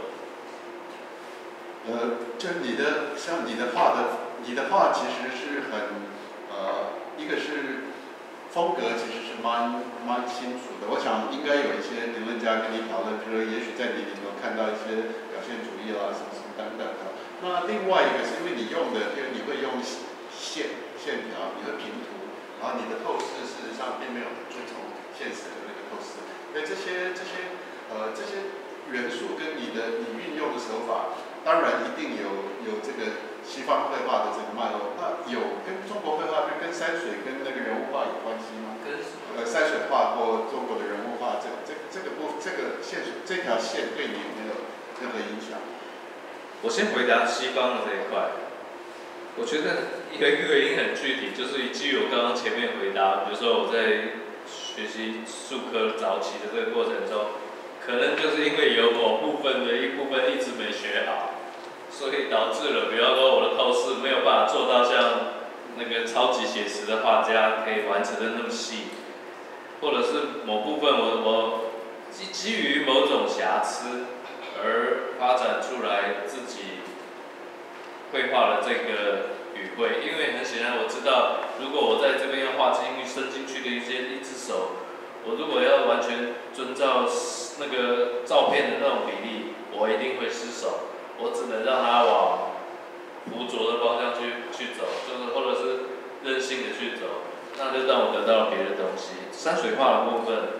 呃，就你的像你的画的，你的画其实是很呃，一个是风格其实是蛮蛮清楚的。我想应该有一些评论家跟你讨论，说也许在你里头看到一些表现主义啦，什么什么等等的。那另外一个是因为你用的，就是你会用线线条，你会平涂，然后你的透视事实上并没有很注重现实的那个透视。所以这些这些呃这些元素跟你的你运用的手法。当然，一定有有这个西方绘画的这个脉络。那有跟中国绘画、跟跟山水、跟那个人物画有关系吗？ 跟呃，山水画或中国的人物画，这这这个部这个线这条线对你有没有任何影响？ 我先回答西方的这一块。我觉得有一个原因很具体，就是基于我刚刚前面回答，比如说我在学习术科早期的这个过程中。可能就是因为有某部分的一部分一直没学好，所以导致了，比方说我的透视没有办法做到像那个超级写实的画家可以完成的那么细，或者是某部分我我基基于某种瑕疵而发展出来自己绘画的这个语汇，因为很显然我知道，如果我在这边要画进去伸进去的一些一只手。我如果要完全遵照那个照片的那种比例，我一定会失手。我只能让它往附着的方向去去走，就是或者是任性的去走，那就让我得到了别的东西。山水画的部分，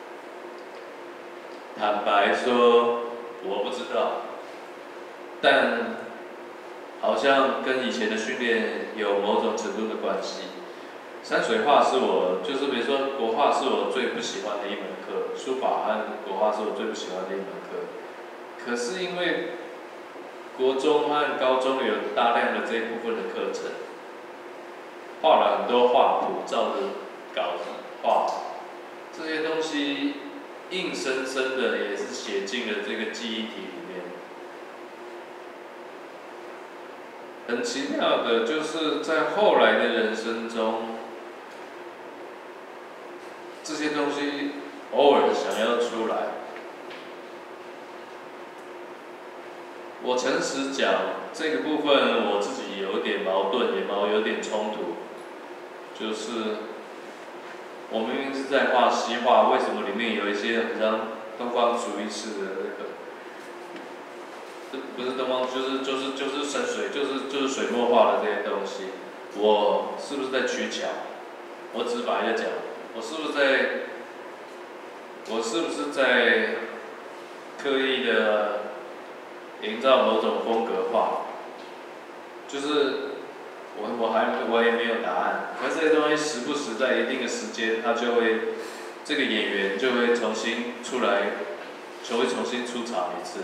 坦白说我不知道，但好像跟以前的训练有某种程度的关系。山水画是我，就是比如说国画是我最不喜欢的一门课，书法和国画是我最不喜欢的一门课。可是因为国中和高中有大量的这一部分的课程，画了很多画谱，照着稿子画，这些东西硬生生的也是写进了这个记忆体里面。 很奇妙的，就是在后来的人生中，这些东西偶尔想要出来。我诚实讲，这个部分我自己有点矛盾，也矛有点冲突，就是我明明是在画西画，为什么里面有一些很像东方主义式的那个，不是东方，就是就是就是深水，就是就是水墨画的这些东西，我是不是在取巧？我直白的讲，我是不是在，我是不是在刻意的营造某种风格化？就是我我还我也没有答案，可是这些东西时不时在一定的时间，它就会这个演员就会重新出来，就会重新出场一次。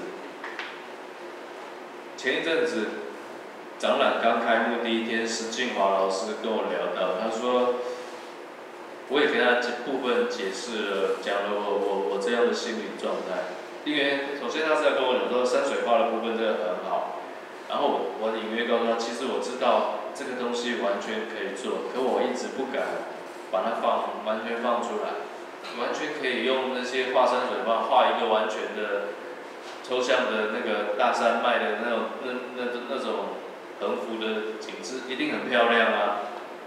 前一阵子展览刚开幕第一天，石敬华老师跟我聊到，他说，我也跟他部分解释了，讲了我我我这样的心理状态。因为首先他是在跟我讲说山水画的部分真的很好，然后我我隐约告诉他，其实我知道这个东西完全可以做，可我一直不敢把它放完全放出来，完全可以用那些画山水画画一个完全的抽象的那个大山脉的那种那那那种横幅的景致，一定很漂亮啊。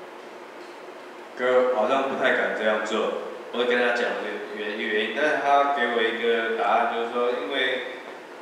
哥好像不太敢这样做。我会跟他讲原原因，但是他给我一个答案，就是说，因为，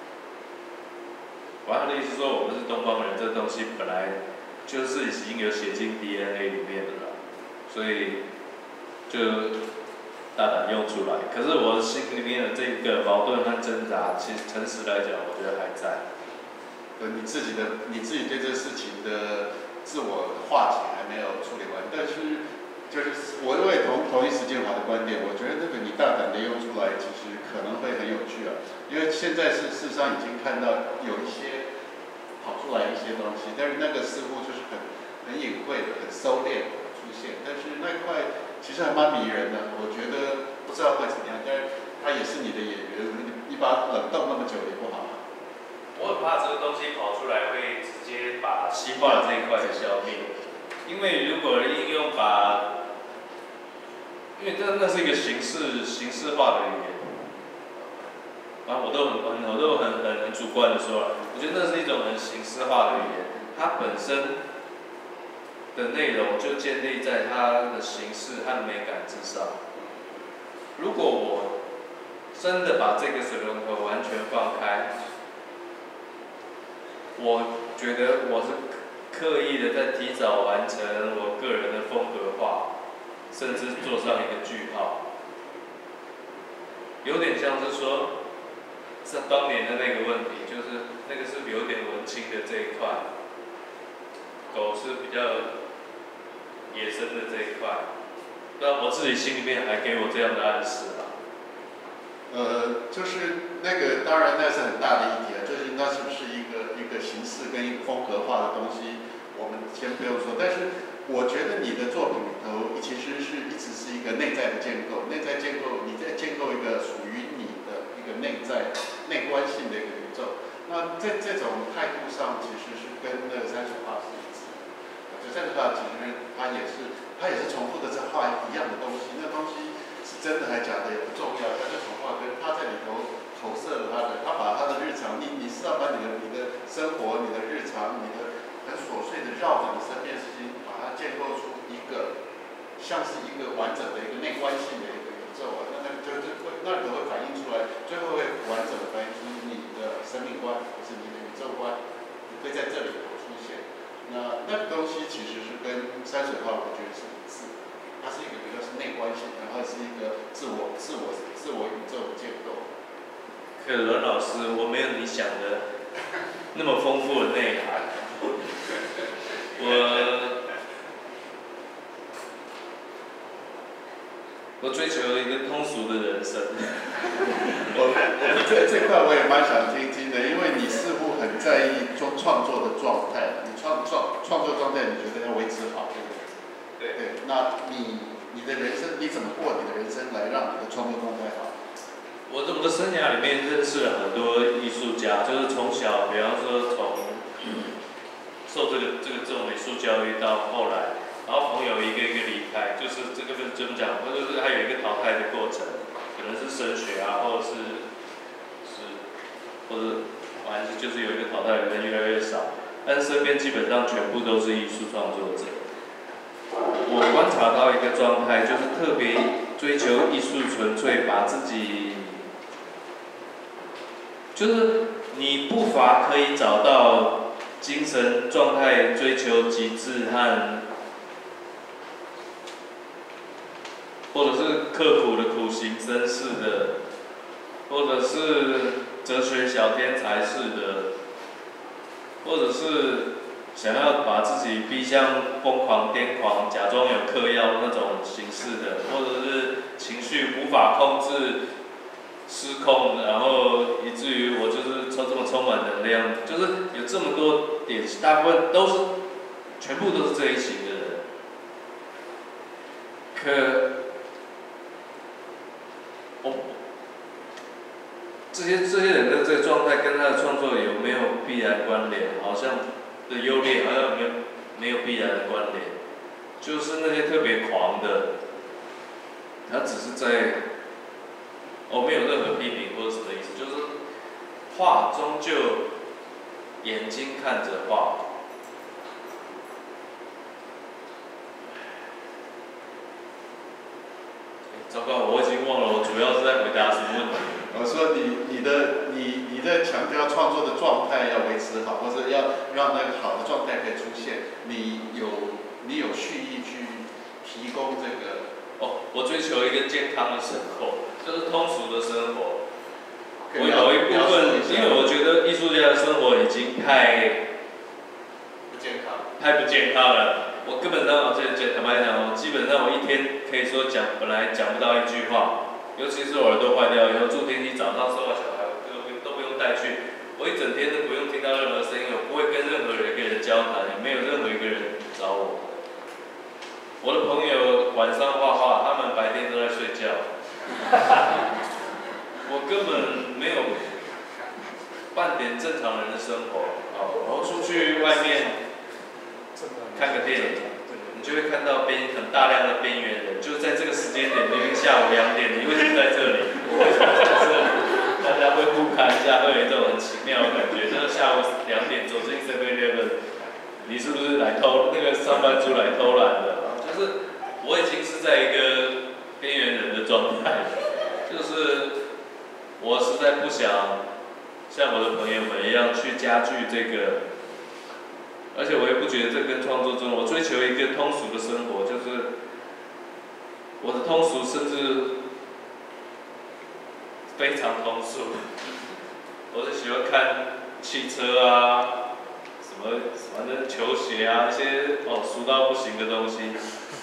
我他的意思说，我们是东方人，这东西本来就是已经有写进 D N A 里面的了，所以就大胆用出来。可是我心里面的这个矛盾和挣扎，其实诚实来讲，我觉得还在。 呃，你自己的你自己对这个事情的自我化解还没有处理完，但是。就是我我也同同意石建华的观点，我觉得那个你大胆的用出来，其实可能会很有趣啊。因为现在是事实上已经看到有一些跑出来一些东西，但是那个似乎就是很很隐晦的、很收敛的出现。但是那一块其实还蛮迷人的，我觉得不知道会怎么样，但是他也是你的演员，你把它冷冻那么久也不好。 我很怕这个东西跑出来会直接把西画这一块给消灭，因为如果应用把因为这那是一个形式形式化的语言，啊，我都很很我都很很很主观的说，我觉得那是一种很形式化的语言，它本身的内容就建立在它的形式和美感之上。如果我真的把这个水龙头完全放开，我觉得我是刻意的在提早完成我个人的风格化。甚至做上一个句号，有点像是说，是当年的那个问题，就是那个是有点文青的这一块，狗是比较野生的这一块，那我自己心里面还给我这样的暗示啊。 呃，就是那个，当然那是很大的议题啊，就是那是不是一个一个形式跟一个风格化的东西，我们先不用说，但是。我觉得你的作品里头其实是一直是一个内在的建构，内在建构，你在建构一个属于你的一个内在内观性的一个宇宙。那在这种态度上，其实是跟那个山水画是一致的。就山水画其实它也是它也是重复的在画一样的东西，那东西是真的还假的也不重要，但这种画跟它在里头投射了它的，它把它的日常，你你是要把你的你的生活、你的日常、你的很琐碎的绕着你身边的事情。它建构出一个像是一个完整的一个内观性的一个宇宙啊，那那就就会那里头会反映出来，最后会完整的反映出你的生命观或是你的宇宙观，你会在这里头出现。那那个东西其实是跟山水画我觉得是一致的，它是一个比较是内观性，然后是一个自我自我自我宇宙的建构。 可伦老师，我没有你想的那么丰富的内涵，我。我追求一个通俗的人生。 我我这这块我也蛮想听听的，因为你似乎很在意做创作的状态，你创创创作状态，你觉得要维持好，对不对？ 对对，那你你的人生你怎么过你的人生来让你的创作状态好？ 我我的生涯里面认识了很多艺术家，就是从小，比方说从受这个这个这种美术教育到后来，然后朋友一个一个离开，就是这个不是怎么讲，或者是还有一个淘汰的过程，可能是升学啊，或者是是或者反正就是有一个淘汰的人越来越少，但是身边基本上全部都是艺术创作者。我观察到一个状态，就是特别追求艺术纯粹，把自己，就是你不乏可以找到精神状态追求极致和，或者是刻苦的苦行僧式的，或者是哲学小天才式的，或者是想要把自己逼向疯狂癫狂，假装有嗑药那种形式的，或者是情绪无法控制、失控，然后以至于我就是充这么充满能量，就是有这么多点，大部分都是，全部都是这一型的人。可，我这些这些人的这个状态跟他的创作有没有必然关联？好像。的优劣好像没有没有必然的关联，就是那些特别狂的，他只是在，我、哦、没有任何批评或者什么意思，就是画终究眼睛看着画。糟糕，我已经忘了我主要是在回答什么问题。 我说你你的你你在强调创作的状态要维持好，或者要让那个好的状态可以出现，你有你有蓄意去提供这个。 哦，我追求一个健康的生活，就是通俗的生活。我有一部分，因为我觉得艺术家的生活已经太不健康， 太不健康了。我根本上，这这坦白讲，我基本上我一天可以说讲，本来讲不到一句话。尤其是我耳朵坏掉以后，住电梯早上收到小孩，都不都不用带去，我一整天都不用听到任何声音，我不会跟任何一个人交谈，也没有任何一个人找我。我的朋友晚上画画，他们白天都在睡觉，我根本没有半点正常人的生活。好，然后出去外面看个电影。你就会看到边很大量的边缘人，就在这个时间点，明明下午两点，你为什么在这里？为什么在这里？大家会互看一下，会有一种很奇妙的感觉。就是下午两点走进 seven eleven， 你是不是来偷那个上班族来偷懒的？就是我已经是在一个边缘人的状态，就是我实在不想像我的朋友们一样去加剧这个。而且我也不觉得这跟创作中，我追求一个通俗的生活，就是我的通俗甚至非常通俗。我是喜欢看汽车啊，什么反正球鞋啊，一些哦俗到不行的东西。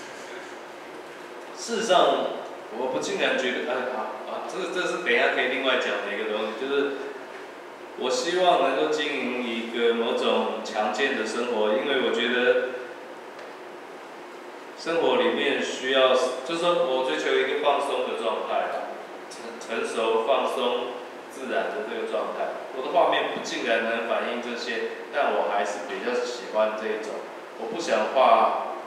事实上，我不竟然觉得，哎啊啊，这这是等一下可以另外讲的一个东西，就是。我希望能够经营一个某种强健的生活，因为我觉得生活里面需要，就是说我追求一个放松的状态，成成熟、放松、自然的这个状态。我的画面不尽然能反映这些，但我还是比较喜欢这一种。我不想画，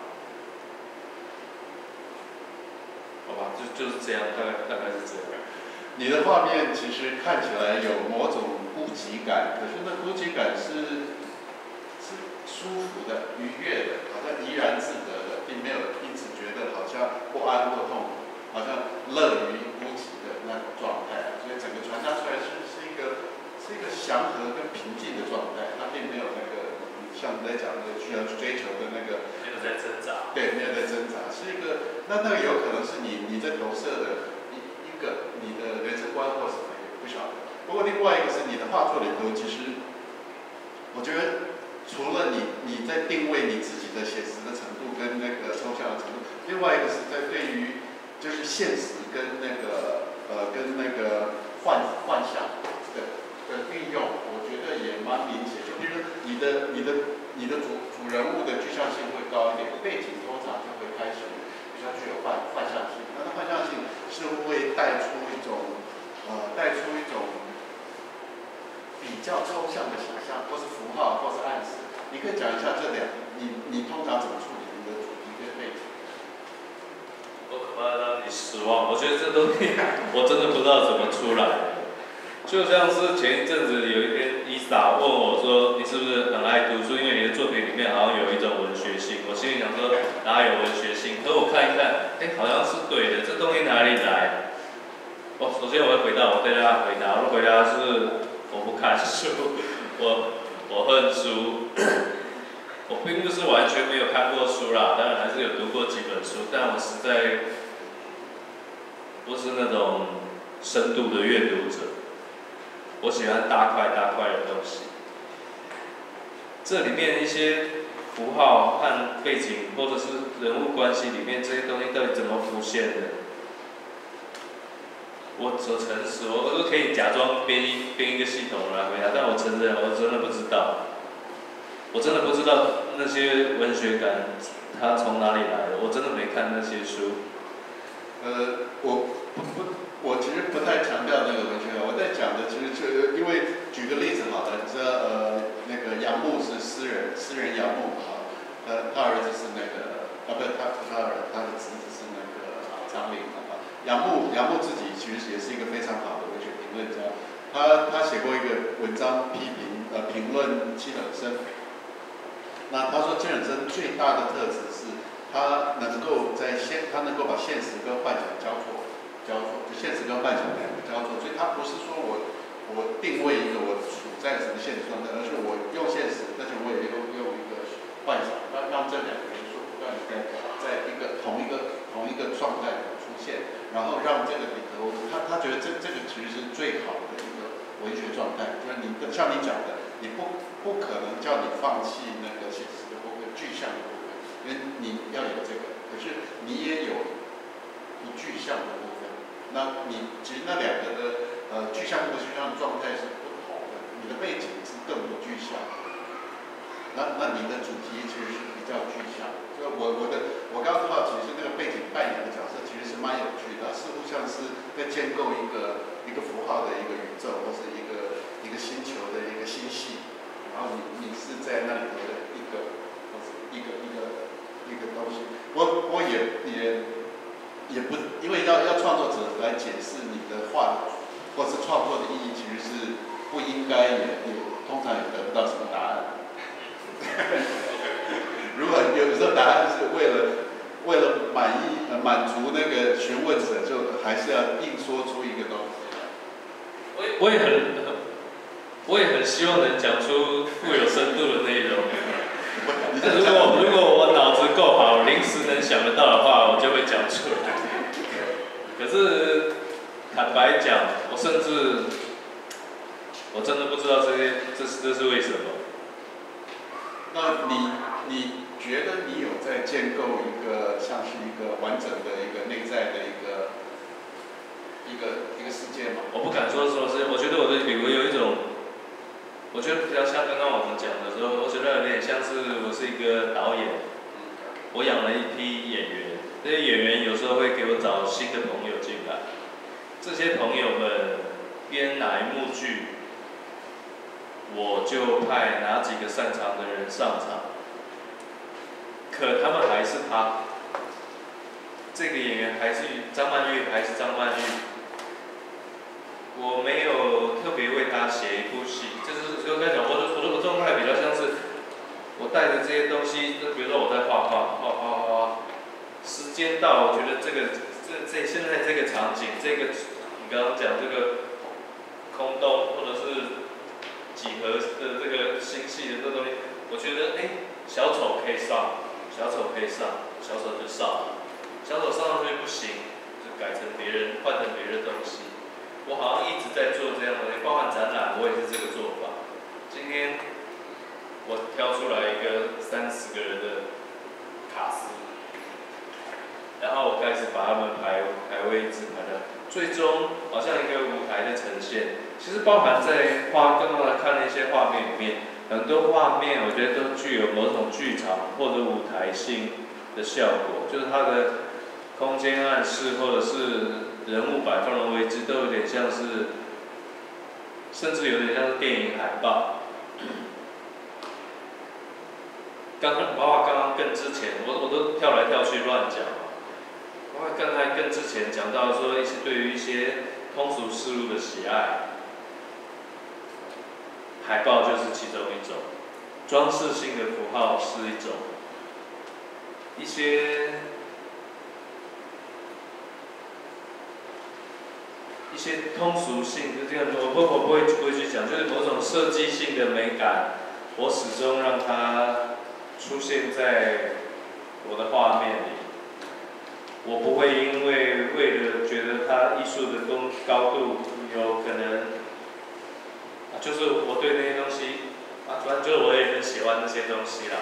好吧，就就是这样，大概大概是这样。 你的画面其实看起来有某种孤寂感，可是那孤寂感是是舒服的、愉悦的，好像怡然自得的，并没有因此觉得好像不安或痛苦，好像乐于孤寂的那种状态。所以整个传达出来是是一个是一个祥和跟平静的状态，它并没有那个像你在讲的需要去追求的那个没有在挣扎。 对，没有在挣扎，是一个那那个有可能是你你在投射的。你的人生观或什么也不晓得。不过另外一个是你的画作里头，其实我觉得除了你你在定位你自己的写实的程度跟那个抽象的程度，另外一个是在对于就是现实跟那个呃跟那个幻幻象的的运用，我觉得也蛮明显。就比如你的你的你的主主人物的具象性会高一点，背景通常就会开始比较具有幻幻象性。那幻象性是会带出一种，呃，带出一种比较抽象的想象，或是符号，或是暗示。 你可以讲一下这两，你你通常怎么处理你的主题跟背景？ 我恐怕让你失望，我觉得这东西我真的不知道怎么出来。就像是前一阵子有一天伊莎问我说：“你是不是很爱读书？因为你的作品里面好像有一种文学性。”我心里想说哪有文学性？可我看一看，哎，好像是对的。这东西哪里来？我首先我会回答，我对大家回答，我回答是我不看书，我我恨书。我并不是完全没有看过书啦，当然还是有读过几本书，但我实在不是那种深度的阅读者。我喜欢大块大块的东西，这里面一些符号和背景，或者是人物关系里面这些东西到底怎么浮现的？我所诚实，我都可以假装编一编一个系统来回答，但我承认我真的不知道，我真的不知道那些文学感它从哪里来的，我真的没看那些书。 呃，我不不，我其实不太强调那个文学感，我在讲的其实是因为举个例子好了，你知道呃那个杨牧是诗人，诗人杨牧啊，呃他儿子是那个啊不是他他儿他的侄子是那个啊张陵啊，杨牧杨牧自己其实也是一个非常好的文学评论家，他他写过一个文章批评呃评论金尔森，那他说金尔森最大的特质是。他能够在现，他能够把现实跟幻想交错，交错，就现实跟幻想两个交错，所以他不是说我我定位一个我处在什么现实状态，而是我用现实，但是我也用用一个幻想，让让这两个元素不断的在在一个同一个同一个状态里出现，然后让这个里头，他他觉得这这个其实是最好的一个文学状态，就是你像你讲的，你不不可能叫你放弃那个写实的部分，具象的部分。因为你要有这个，可是你也有不具象的部分。那你其实那两个的呃具象不具象的状态是不同的，你的背景是更不具象。那那你的主题其实是比较具象。所以我我的我刚刚说到，其实那个背景扮演的角色其实是蛮有趣的，似乎像是在建构一个一个符号的一个宇宙，或是一个一个星球的一个星系，然后你你是在那里头的一个或是一个一个。一个东西，我我也也也不，因为要要创作者来解释你的画，或是创作的意义，其实是不应该也也通常也得不到什么答案。如果有时候答案是为了为了满意呃满足那个询问者，就还是要硬说出一个东西。 我也我也很我也很希望能讲出富有深度的内容。如果如果我脑子够好，临时能想得到的话，我就会讲出来。可是坦白讲，我甚至我真的不知道这些这是这是为什么。 那你你觉得你有在建构一个像是一个完整的一个内在的一个一个一个世界吗？ 我不敢说说是，我觉得我的比如有一种。我觉得比较像刚刚我们讲的时候，我觉得有点像是我是一个导演，我养了一批演员，这些演员有时候会给我找新的朋友进来，这些朋友们编哪一幕剧，我就派哪几个擅长的人上场，可他们还是他，这个演员还是张曼玉，还是张曼玉。我没有特别为他写一部戏，就是就跟讲，我的我的状态比较像是，我带着这些东西，就比如说我在画画，画画画画，时间到，我觉得这个这这现在这个场景，这个你刚刚讲这个空洞或者是几何的这个星系的这东西，我觉得哎，小丑可以上，小丑可以上，小丑就上，小丑上上去不行，就改成别人，换成别的东西。我好像一直在做这样的东西，包含展览，我也是这个做法。今天我挑出来一个三十个人的卡司，然后我开始把他们排排位置排的，最终好像一个舞台的呈现。其实包含在画，刚刚来看的一些画面里面，很多画面我觉得都具有某种剧场或者舞台性的效果，就是它的空间暗示或者是。人物摆放的位置都有点像是，甚至有点像是电影海报。 刚刚包括刚刚更之前，我我都跳来跳去乱讲嘛。包括刚才更之前讲到说一些对于一些通俗事物的喜爱，海报就是其中一种，装饰性的符号是一种，一些一些通俗性，就这样，我不我不会不会去讲，就是某种设计性的美感，我始终让它出现在我的画面里。我不会因为为了觉得它艺术的高高度有可能，啊，就是我对那些东西，啊，反正就是我也很喜欢那些东西啦。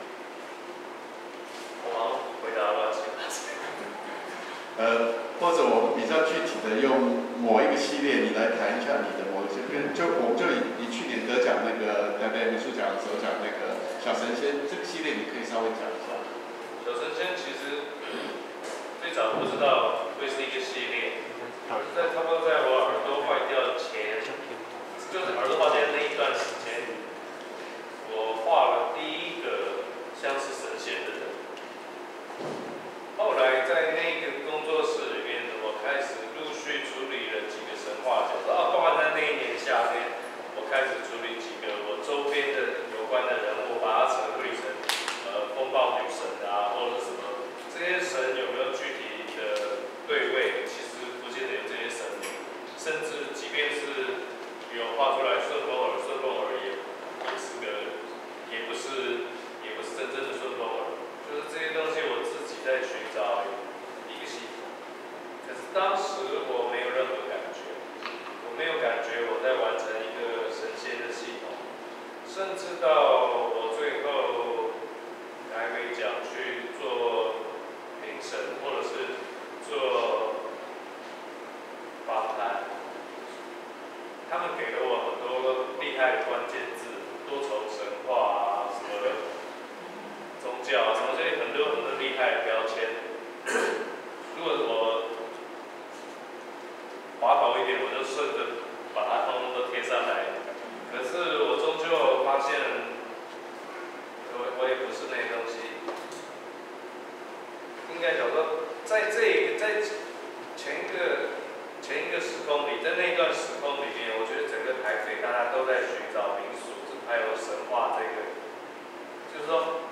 我好像回答乱七八糟。 呃，或者我们比较具体的用某一个系列，你来谈一下你的某一些，跟就我们就以你去年得奖那个台北美术奖的时候讲那个小神仙这个系列，你可以稍微讲一下。 小神仙其实最早不知道会是一个系列，是在差不多在我耳朵坏掉前，就是耳朵坏掉那一段时间，我画了第一个像是神仙的人。后来在那个工作室里面，我开始陆续处理了几个神话角色，啊，包括在那一年夏天，我开始处理几个我周边的有关的人物，把它处理成呃风暴女神啊，或者什么，这些神有没有具体的对位，其实不见得有这些神明，甚至即便是有画出来顺风耳，顺风耳也也是个，也不是也不是真正的顺风耳，就是这些东西我自己在寻找一个系统，可是当时我没有任何感觉，我没有感觉我在完成一个神仙的系统，甚至到我最后台北奖去做评审，或者是做访谈，他们给了我很多厉害的关键字，多重神话啊，什么宗教啊，什么这些很多很多厉害的标签。如果我滑头一点，我就顺着把它通通都贴上来。可是我终究发现，我我也不是那些东西。应该讲说，在这个在前一个前一个时空里，在那一段时空里面，我觉得整个台北大家都在寻找民俗，还有神话这个，就是说。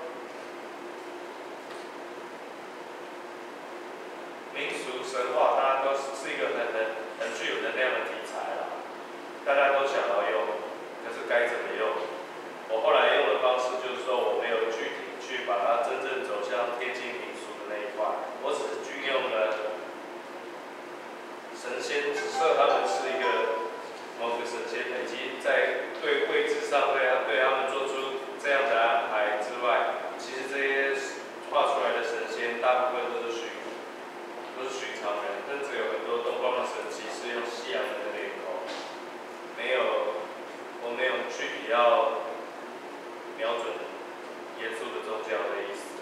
民俗神话，大家都是是一个很很很具有能量的题材啦，大家都想要用，可是该怎么用？我后来用的方式就是说，我没有具体去把它真正走向贴近民俗的那一块，我只是运用了神仙，只设他们是一个某个神仙，以及在对位置上对他对他们做出这样的安排之外，其实这些画出来的神仙大部分都是虚。都是寻常人，甚至有很多东方的神祇是用西洋人的脸孔，没有，我没有具体要瞄准严肃的宗教的意思。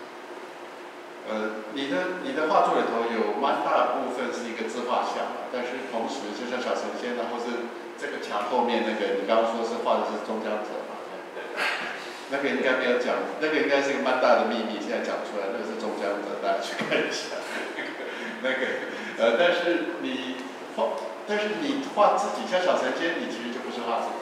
呃，你的你的画作里头有蛮大的部分是一个自画像，但是同时就像小神仙啊，或是这个墙后面那个，你刚刚说是画的是中江者嘛？对。那个应该没有讲，那个应该是一个蛮大的秘密，现在讲出来，那个是中江者，大家去看一下。那个，呃，但是你画，但是你画自己，像小神仙，你其实就不是画自己，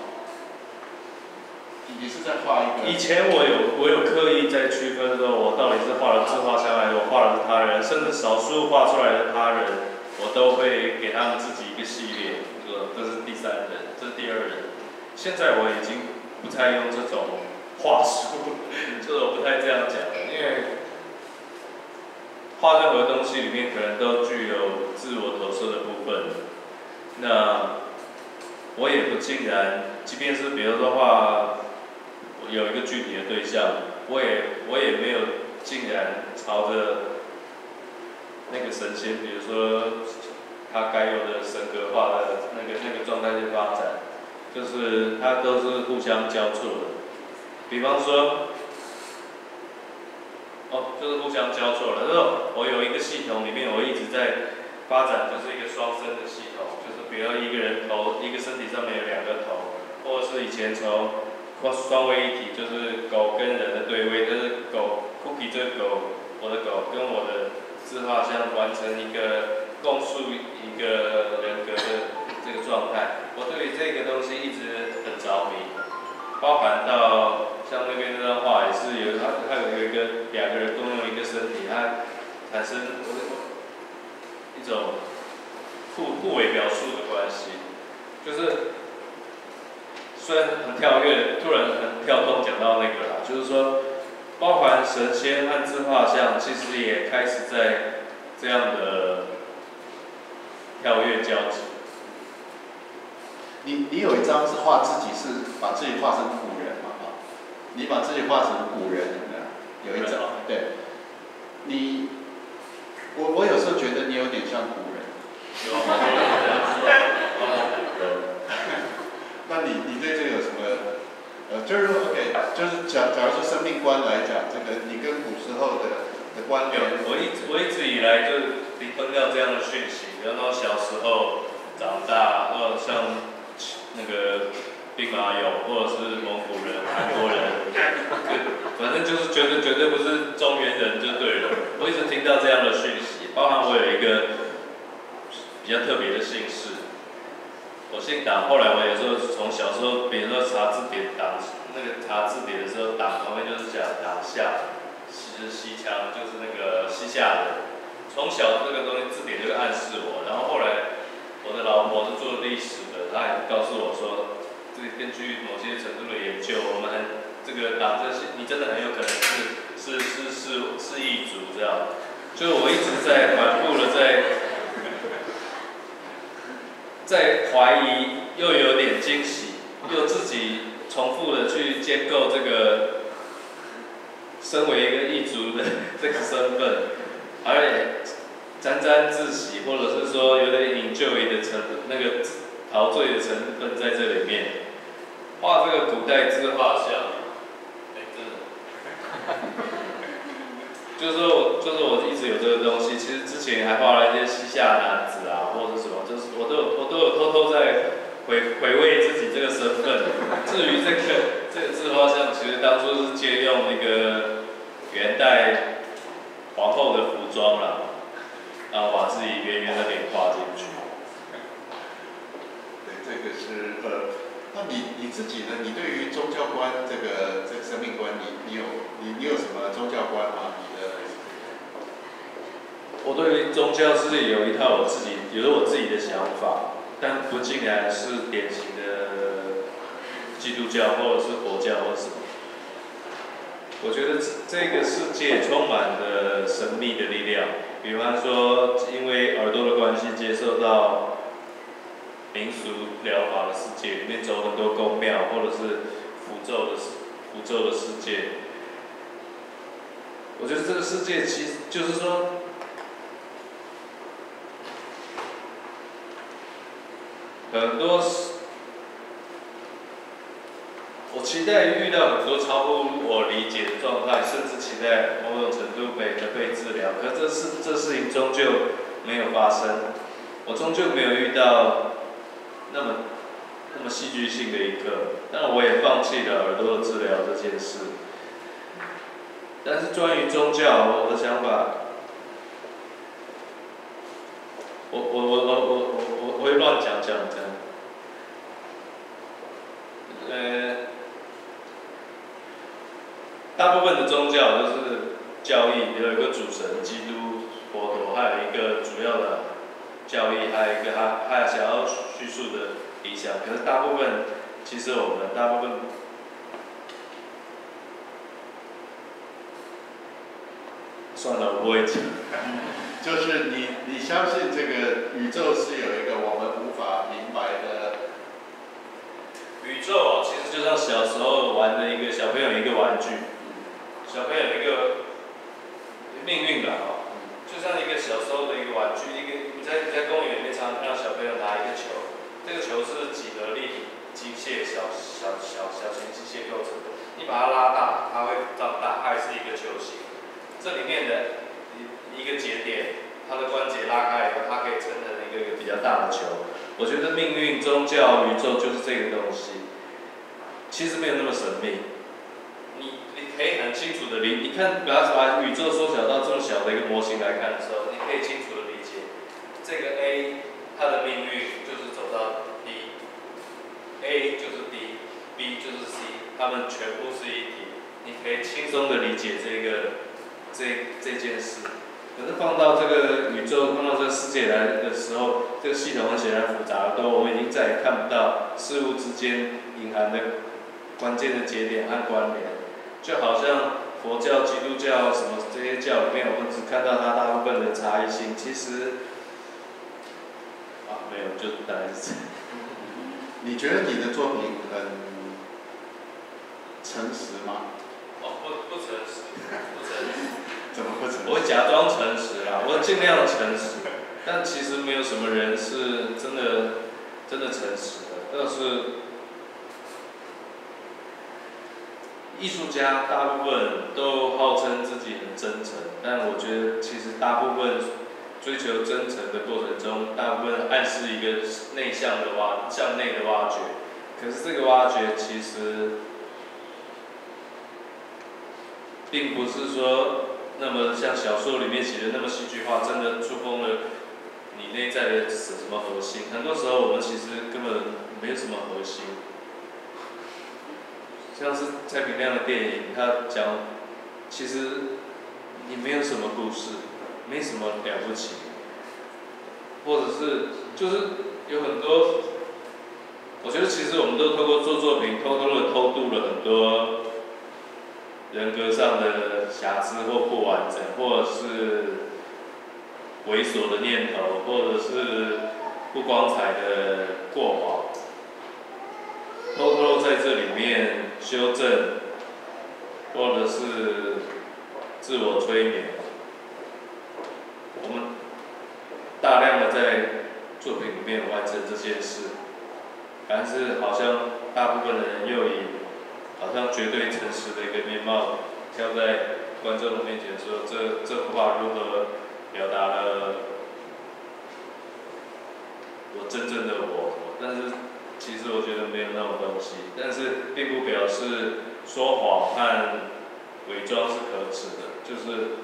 你是在画一个。 以前我有我有刻意在区分说，我到底是画了自画像，还是我画的是他人，甚至少数画出来的他人，我都会给他们自己一个系列，说这是第三人，这是第二人。现在我已经不太用这种话术，就是我不太这样讲了，因为。画任何东西里面可能都具有自我投射的部分，那我也不尽然，即便是比如说画有一个具体的对象，我也我也没有尽然朝着那个神仙，比如说他该有的神格化的那个那个状态去发展，就是它都是互相交错的。比方说。哦，就是互相交错了。就是我有一个系统里面，我一直在发展，就是一个双生的系统，就是比如一个人头，一个身体上面有两个头，或者是以前从双位一体，就是狗跟人的对位，就是狗 Cookie 这个狗，我的狗跟我的自画像完成一个共述一个人格的这个状态。我对于这个东西一直很着迷，包含到像那边那张画也是有它它有一个两个人共用一个身体，它产生一种互互为描述的关系，就是虽然很跳跃，突然很跳动讲到那个啦，就是说，包含神仙和自画像，其实也开始在这样的跳跃交集。 你你有一张是画自己，是把自己画成古人嘛？哈，你把自己画成古人，有没有？有一张，对。你，我我有时候觉得你有点像古人。 有，我那你你对这个有什么？呃，就是说 ，OK， 就是假假如说生命观来讲，这个你跟古时候的的关联。 我一直我一直以来就听到这样的讯息，然后小时候长大，或者像那个兵马俑，或者是蒙古人、韩国人，反正就是觉得绝对不是中原人就对了。我一直听到这样的讯息，包含我有一个比较特别的姓氏。我姓党，后来我有时候从小时候，比如说查字典党，那个查字典的时候，党旁边就是讲党夏，其实西腔就是那个西夏人。从小这个东西字典就会暗示我，然后后来我的老婆是做历史的，她也告诉我说，这根据某些程度的研究，我们这个党这些，你真的很有可能是是是是是异族这样。就我一直在反复的在。在怀疑，又有点惊喜，又自己重复的去建构这个身为一个异族的这个身份，而且沾沾自喜，或者是说有点enjoy的成那个陶醉的成分在这里面。画这个古代自画像，哎、欸，真的，就是说我就是我一直有这个东西，其实之前还画了一些西夏男子啊，或者是什么，就是我都有我都有偷偷在回回味自己这个身份。至于这个这个自画像，其实当初是借用那个元代皇后的服装啦，然后把自己圆圆的脸画进去。 对，这个是呃，那你你自己呢？你对于宗教观这个这个生命观，你你有你你有什么宗教观吗？你的？ 我对于宗教是有一套我自己，有我自己的想法，但不尽然是典型的基督教或者是佛教或什么。我觉得这个世界充满了神秘的力量，比方说，因为耳朵的关系，接受到民俗疗法的世界，里面走很多宫庙或者是符咒的符咒的世界。我觉得这个世界其实就是说。很多，我期待遇到很多超乎我理解的状态，甚至期待某种程度被的被治疗。可这事这事情终究没有发生，我终究没有遇到那么那么戏剧性的一刻。但我也放弃了耳朵的治疗这件事。但是关于宗教，我的想法。我我我我我我我会乱讲讲这样，呃，大部分的宗教都是教义，有一个主神基督、佛陀，还有一个主要的教义，还有一个他他想要叙述的理想。可是大部分，其实我们大部分，算了，我不会讲。 就是你，你相信这个宇宙是有一个我们无法明白的宇宙，其实就像小时候玩的一个小朋友一个玩具，小朋友一个命运吧，哦，就像一个小时候的一个玩具，一个你在你在公园里面常常看到小朋友拿一个球，这个球是几何立体机械小小小小型机械构成的，你把它拉大，它会长大，它还是一个球形，这里面的。一个节点，它的关节拉开以后，它可以撑成一个一个比较大的球。我觉得命运、宗教、宇宙就是这个东西。 其实没有那么神秘。你你可以很清楚的理，你看把把宇宙缩小到这么小的一个模型来看的时候，你可以清楚的理解这个 A 它的命运就是走到 B，A 就是 D，B 就是 C， 它们全部是一体，你可以轻松的理解这个这这件事。可是放到这个宇宙、放到这个世界来的时候，这个系统很显然复杂得多，我们已经再也看不到事物之间隐含的关键的节点和关联。就好像佛教、基督教什么这些教里面，我们只看到它大部分的差异性，其实啊没有，就大概是这样。 你觉得你的作品很诚实吗？ 哦，不不诚实，不诚实。 怎么不诚实？ 我会假装诚实啦，我尽量诚实，但其实没有什么人是真的真的诚实的。但是艺术家大部分都号称自己很真诚，但我觉得其实大部分追求真诚的过程中，大部分暗示一个内向的挖向内的挖掘。可是这个挖掘其实并不是说那么像小说里面写的那么戏剧化，真的触碰了你内在的什么核心。很多时候我们其实根本没有什么核心。像是蔡明亮的电影，他讲，其实你没有什么故事，没什么了不起，或者是就是有很多，我觉得其实我们都透过做作品，偷偷的偷渡了很多人格上的瑕疵或不完整，或者是猥琐的念头，或者是不光彩的过往。偷偷在这里面修正，或者是自我催眠，我们大量的在作品里面完成这件事，但是好像大部分的人又以好像绝对诚实的一个面貌跳在观众的面前说，这这幅画如何表达了我真正的我，但是。其实我觉得没有那种东西，但是并不表示说谎和伪装是可耻的，就是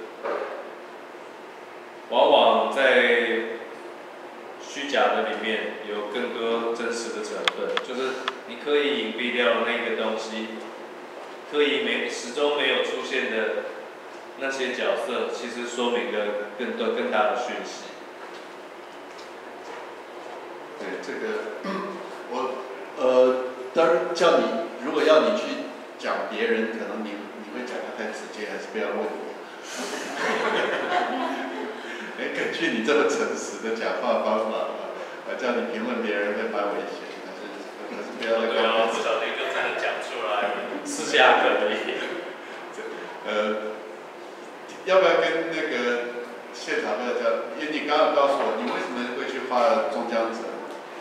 往往在虚假的里面有更多真实的成分，就是你刻意隐蔽掉那个东西，刻意没始终没有出现的那些角色，其实说明了更多更大的讯息。 对这个。我呃，当然叫你，如果要你去讲别人，可能你你会讲得太直接，还是不要问我。哎，根据你这么诚实的讲话方法，呃，叫你评论别人会蛮危险，还是还是不要再对啊，不小心就真的讲出来，私下可以。 呃，要不要跟那个现场的讲？因为你刚刚告诉我，你为什么会去画中江者？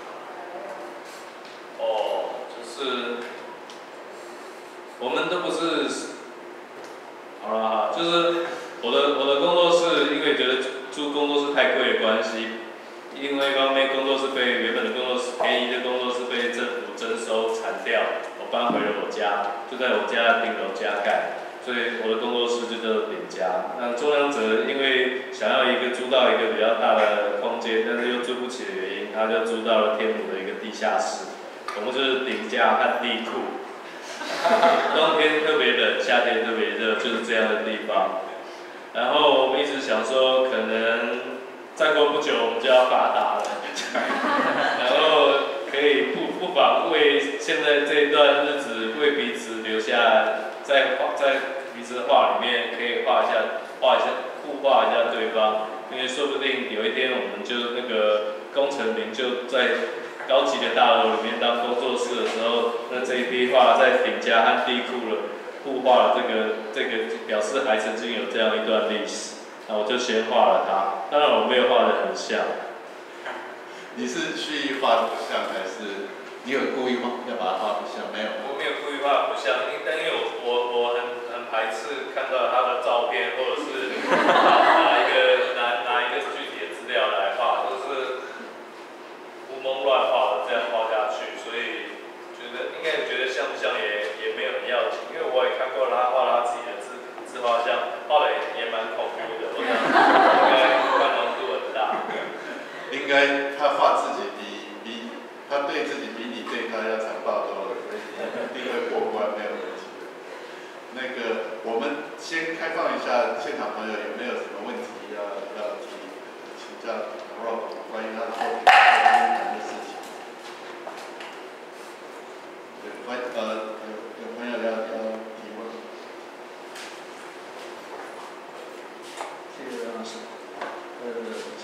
哦，就是我们都不是，好了哈，就是我的我的工作室，因为觉得租工作室太贵的关系，因为一方面工作室被原本的工作室便宜的工作室被政府征收铲掉，我搬回了我家，就在我家的顶楼加盖，所以我的工作室就叫做顶家。那中央者因为想要一个租到一个比较大的空间，但是又租不起的原因，他就租到了天母的一个地下室。我们就是顶家和地库，冬天特别冷，夏天特别热，就是这样的地方。然后我们一直想说，可能再过不久我们就要发达了，然后可以不不妨为现在这一段日子为彼此留下，在画在彼此的画里面可以画一下画一下互画一下对方，因为说不定有一天我们就那个功成名就在。高级的大楼里面当工作室的时候，那这一批画在顶家和地库了互画了这个这个表示还曾经有这样一段历史，那我就先画了它。当然我没有画得很像。 你是蓄意画不像，还是你有故意画要把它画不像？没有。 我没有故意画不像，因但因为我我我很很排斥看到他的照片，或者是拿一个拿拿一个具体的资料来画，都是。胡蒙乱画的这样画下去，所以觉得应该觉得像不像也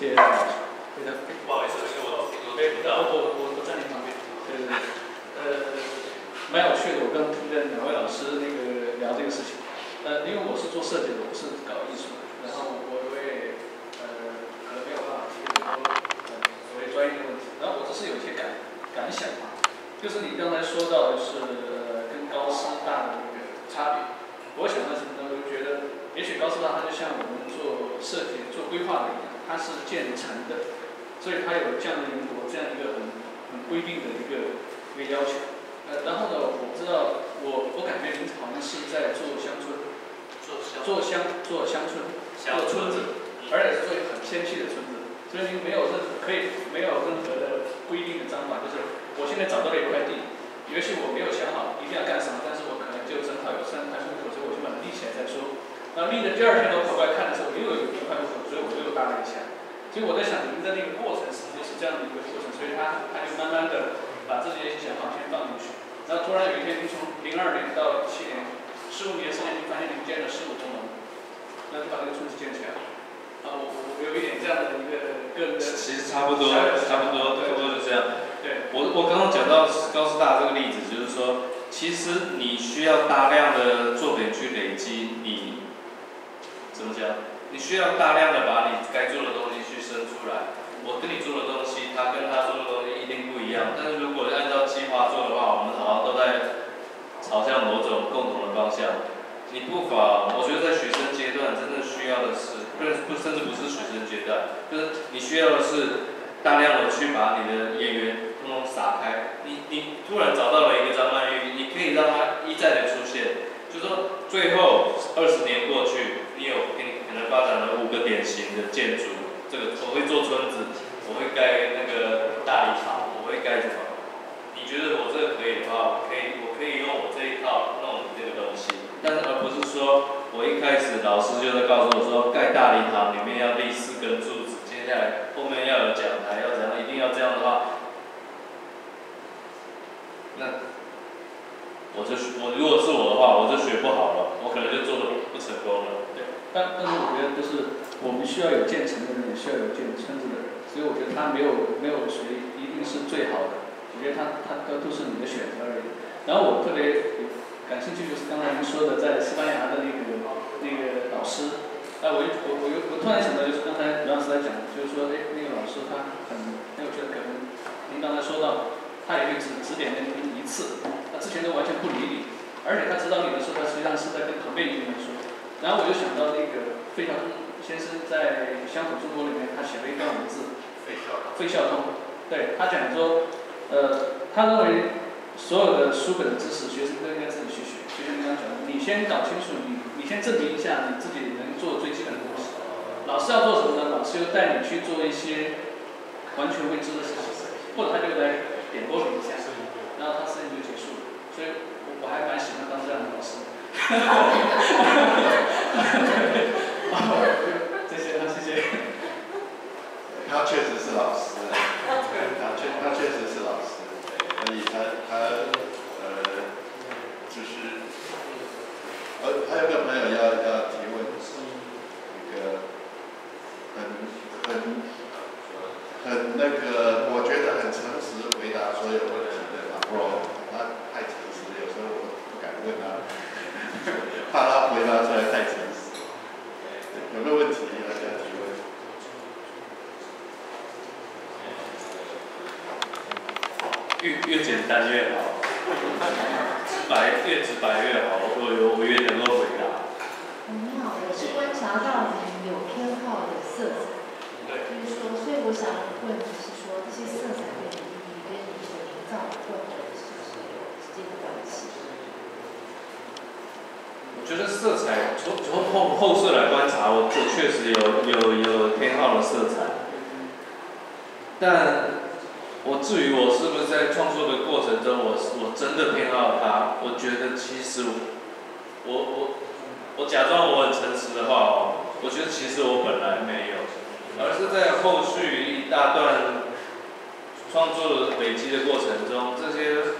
谢谢大家。非常不好意思，因为我我背不到。 我我我站你旁边。对对对。呃，蛮有趣的，我跟跟两位老师那个聊这个事情。呃，因为我是做设计的，我是搞艺术的，然后我我也呃可能没有办法提很多呃所谓专业的问题，然后我只是有一些感感想嘛，就是你刚才说到就是呃跟高师大的那个差别，我想到什么呢？我就觉得也许高师大它就像我们做设计、做规划的一样，它是建成的，所以它有这样的灵活、这样一个很很规定的一个一个要求。呃，然后呢，我不知道，我我感觉您好像是在做乡村，做乡做乡村，做村子，而且是做一个很纤细的村子，所以您没有任何可以没有任何的规定的章法，就是我现在找到了一块地，也许我没有想好一定要干什么，但是我可能就正好有三块户口，所以我就把它立起来再说。那立的第二天我跑过来看的时候，又有一块户口，所以我又搭了一下。所以我在想，您的那个过程是不是这样的一个过程？所以他他就慢慢的把这些想法先放进去。然后突然有一天，您从零二年到七年，十五年时间，您发现您建了十五栋楼，那就把这个村子建起来了。啊，我我有一点这样的一个个人的。 其实差不多，差不多，差不多就这样。 对。 我我刚刚讲到高师大这个例子，就是说，其实你需要大量的作品去累积你，怎么讲？你需要大量的把你该做的东西去生出来。我跟你做的东西，他跟他做的东西一定不一样。但是如果按照计划做的话，我们好像都在朝向某种共同的方向。你不妨，我觉得在学生阶段真正需要的是，不是不甚至不是学生阶段，就是你需要的是大量的去把你的演员通通撒开。你你突然找到了一个张曼玉，你可以让他一再的出现，就是说最后二十年过去，你有给你可能发展了五个典型的建筑。这个我会做村子，我会盖那个大礼堂，我会盖什么？你觉得我这个可以的话，我可以我可以用我这一套弄你这个东西，但是而不是说我一开始老师就在告诉我说盖大礼堂里面要立四根柱子，接下来后面要有讲台，要怎样，一定要这样的话，那我就我如果是我的话，我就学不好了，我可能就做的不成功了。 对，但但是我觉得就是我们需要有建成的人，也需要有建村子的人，所以我觉得他没有没有谁一定是最好的，我觉得他他都都是你的选择而已。然后我特别感兴趣就是刚才您说的在西班牙的那个那个老师，啊，我我我我突然想到就是刚才刘老师在讲，就是说哎那个老师他很很有趣的，可能您刚才说到他也会指指点您一次，他之前都完全不理你，而且他指导你的时候，他实际上是在跟旁边一个人说。然后我就想到那个费孝通先生在《乡土中国》里面，他写了一段文字。 费孝通。 费孝通，对他讲说，呃，他认为所有的书本的知识，学生都应该自己去学。就像你刚刚讲的，你先搞清楚你，你先证明一下你自己能做最基本的东西。老师要做什么呢？老师又带你去做一些完全未知的事情，或者他就来点拨你一下，然后他事情就结束了。所以我我还蛮喜欢当这样的老师。哈哈哈谢谢他，谢谢。 他确实是老师，他确他确实是老师，所以他他呃就是，呃还有个朋友要要提问，那个很很很那个，我觉得很诚实回答所有问题的老罗，他太诚实，有时候我不敢问他。怕他回答出来太诚实，有没有问题？大家提问。 越越简单越好，直白越直白越好，我我我越能够回答。 你好，我是观察到你有偏好的色彩，就是说，所以我想问的是说，这些色彩对你意义跟你所营造的氛围是不是有直接的关系？ 我觉得色彩从从后后色来观察，我我确实有有有偏好的色彩，但我至于我是不是在创作的过程中，我我真的偏好它，我觉得其实我我我假装我很诚实的话哦，我觉得其实我本来没有，而是在后续一大段创作的累积的过程中，这些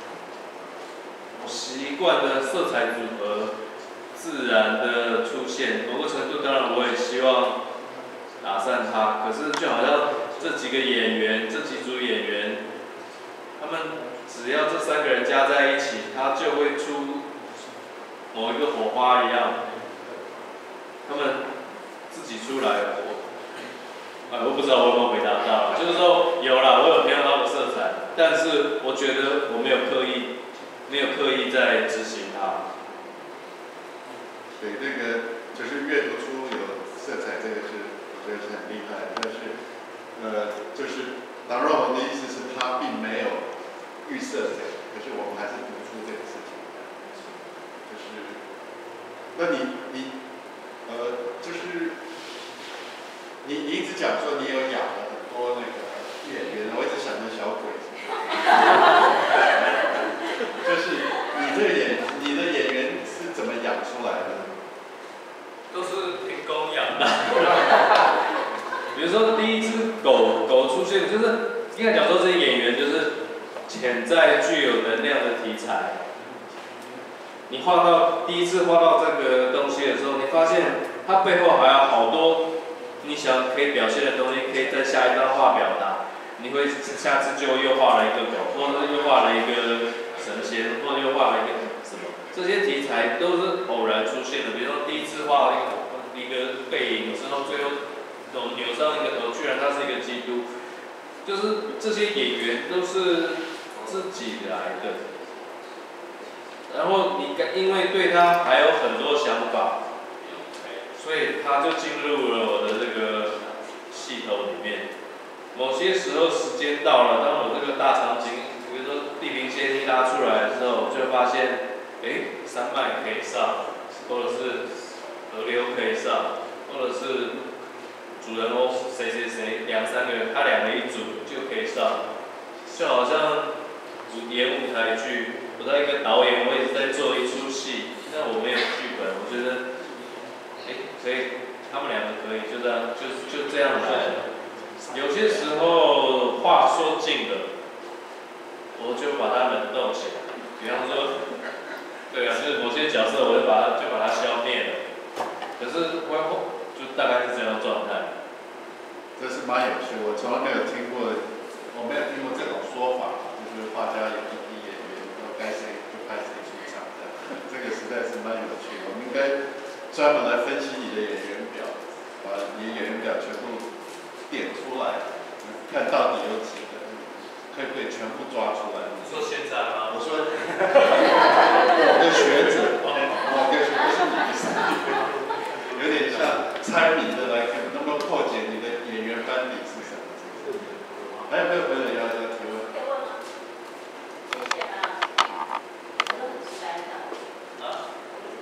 习惯的色彩组合。自然的出现，某个程度当然我也希望打散它， 他，可是就好像这几个演员，这几组演员，他们只要这三个人加在一起，他就会出某一个火花一样。他们自己出来，我，哎，我不知道我有没有回答到，就是说有啦，我有偏好的色彩，但是我觉得我没有刻意，没有刻意在执行它。 对，那个就是阅读出有色彩，这个是我觉得是很厉害。但是，呃，就是当若文的意思是他并没有预设这个，可是我们还是读出这个事情。就是，那你你呃，就是你你一直讲说你有养了很多那个演员，我一直想着小鬼。就是你这个演你的演员是怎么养出来的？ 都是凭供养的。比如说第一只狗狗出现，就是应该讲说这些演员就是潜在具有能量的题材。你画到第一次画到这个东西的时候，你发现它背后还有好多你想可以表现的东西，可以在下一张画表达。你会下次就又画了一个狗，或者又画了一个神仙，或者又画了一个什么？这些题材都是偶然出现的。比如说第一次画了一个一个背影之后，最后扭扭上一个头，居然他是一个基督。就是这些演员都是自己来的。然后你因为对他还有很多想法，所以他就进入了我的这个系统里面。某些时候时间到了，当我这个大场景，比如说地平线一拉出来的时候，就会发现，哎，山脉可以上，或者是河流可以上，或者是主人翁谁谁谁两三个人，他两个一组就可以上，就好像演舞台剧。我在一个导演，我也是在做一出戏，但我没有剧本，我觉得，哎，可以，他们两个可以，就这样，就就这样来。有些时候话说尽了，我就把它冷冻起来。比方说，对啊，就是某些角色，我就把它就把它消灭了。可是我就大概是这样的状态。 这是蛮有趣，我从来没有听过，我没有听过这种说法，就是画家有一批演员，然后该谁就派谁出场的，这个实在是蛮有趣的。我们应该专门来分析你的演员表，把你的演员表全部点出来，看到底有几个，可不可以全部抓出来？ 你说现在吗？ 我说，我的学者，我的学者是你的师弟，有点像猜谜的来看，能不能破解你的演员班底是什么？还有没有朋友要要提问？ 谢谢啊，我都很直白的。啊？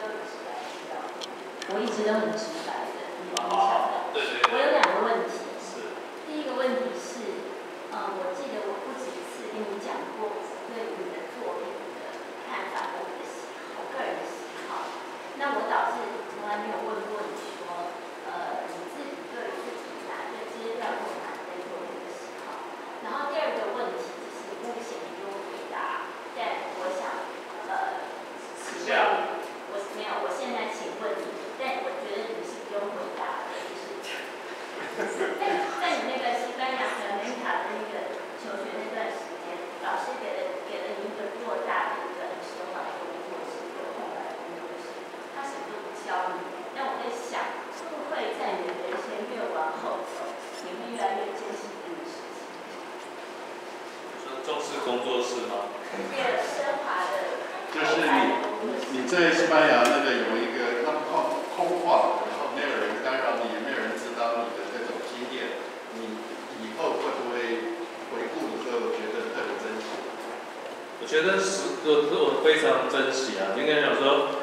我一直都很直白的，你分享的。 对对对。 我有两个问题。是。第一个问题是，呃，我记得我不止一次跟你讲过对于你的作品的看法和你的喜好，个人的喜好。那我导致从来没有问过你说，呃，你自己对于自己哪个阶段或哪个作品的喜好。然后第二个问题就是目前你不用回答，但我想，呃，请问你，我没有，我现在请问你，但我觉得你是不用回答的，就是在在你那个西班牙和美卡的那个求学那段时间，老师给了给了你一个偌大的一个很奢华的工作室，一个空白的工作室，他什么都不教你。那我在想，会不会在你的人生越往后走，你会越来越珍惜这件事情？ 说重视工作室吗？ 越奢华的。 就是你，你在西班牙那个有一个那么空空旷，然后没有人干扰你，也没有人指导你的这种经验，你以后会不会回顾的时候觉得特别珍惜？ 我觉得是，我我非常珍惜啊。应该讲说，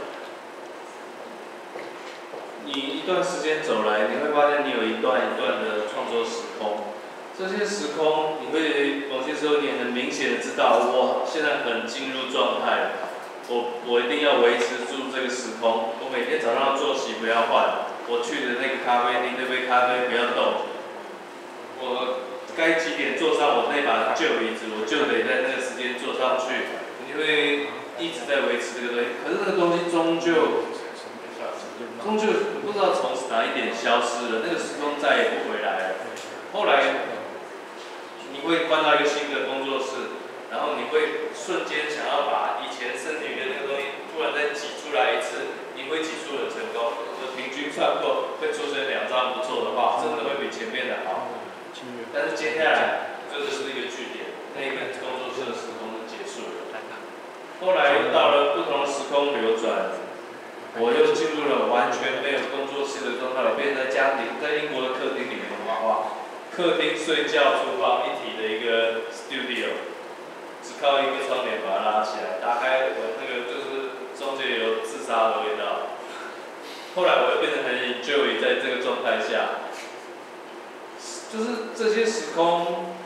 你一段时间走来，你会发现你有一段一段的创作时空。这些时空，你会某些时候你很明显的知道，我现在很进入状态。我我一定要维持住这个时空，我每天早上作息不要换，我去的那个咖啡厅那杯咖啡不要动，我该几点坐上我那把旧椅子，我就得在那个时间坐上去。你会一直在维持这个东西，可是那个东西终究，终究不知道从哪一点消失了，那个时空再也不回来了。 会换到一个新的工作室，然后你会瞬间想要把以前身体里面那个东西突然再挤出来一次，你会挤出很成功。我平均算过会出现两张不错的话，真的会比前面的好。但是接下来这个是一个据点，那一个工作室的时空就结束了。后来到了不同的时空流转，我又进入了完全没有工作室的状态，我变成在家庭，在英国的客厅里面画画，客厅、睡觉、厨房一体的一个 studio， 只靠一个窗帘把它拉起来，打开我那个就是中间有自杀的味道。后来我又变得很 enjoy 在这个状态下，就是这些时空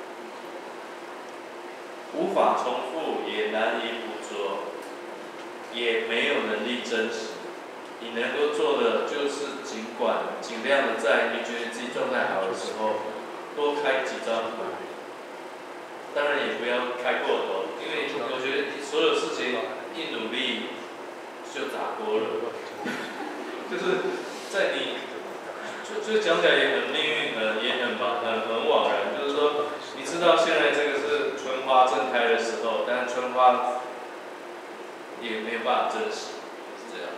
无法重复，也难以捕捉，也没有能力真实。你能够做的就是尽管尽量的在你觉得自己状态好的时候，多开几张图。当然也不要开过头，因为我觉得所有事情一努力就砸锅了。就是在你，就就讲起来也很命运，很也很茫很很惘然。就是说，你知道现在这个是春花正开的时候，但是春花也没有办法真实，是这样。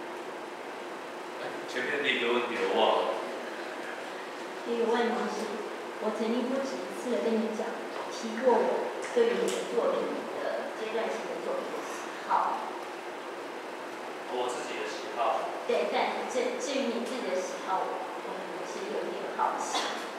前面第一个问题我忘了。 第一个问题是，我曾经不止一次的跟你讲，提过我对于你的作品的阶段性的作品的喜好。 我自己的喜好。 对，但至至于你自己的喜好，我我们是有点好奇。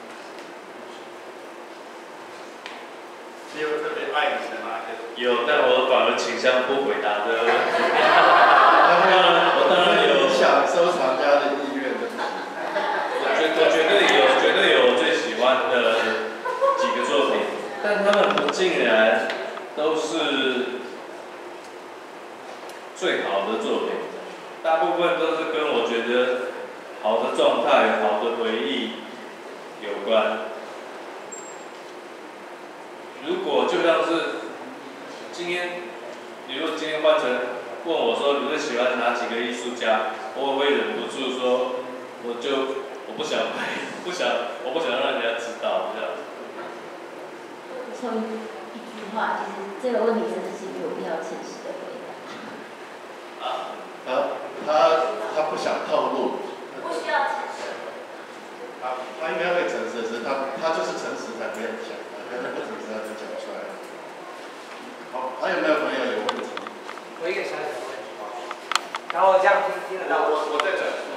你有特别爱你的哪一个？ 有，但我反而倾向不回答这个问题。当然，我当然有想收藏家的意愿的。 我绝我绝对有，绝对有我最喜欢的几个作品，但他们不尽然都是最好的作品。大部分都是跟我觉得好的状态、好的回忆有关。如果就像是今天，你如果今天换成问我说你最喜欢哪几个艺术家，我会忍不住说，我就我不想拍，不想我不想让人家知道这样。 从一句话，其实这个问题真的是有必要诚实的回答。 啊？ 他他他不想透露。 不需要诚实。 他他应该会诚实的是，他他就是诚实才不要讲，他不诚实他就讲出来了。好，还有没有朋友有问题？ 我一个小小的问题，然后这样听听得到。 我我在转述。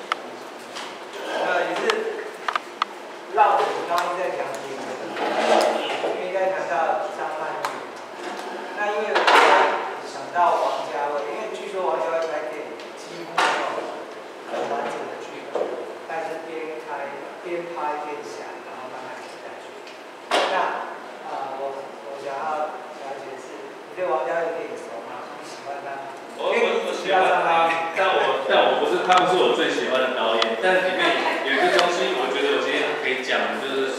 呃，也是绕着你刚刚在讲的，因为在谈到张曼玉，那因为我想到王家卫，因为据说王家卫拍电影几乎没有很完整的剧本，但是边拍边拍边想，然后慢慢写下去。那呃，我我想要了解的是，你对王家卫的电影熟吗？你喜欢他？ 我我我喜欢他，但我但我不是他不是我最喜欢的导演，但里面有一个东西，我觉得我今天可以讲，就是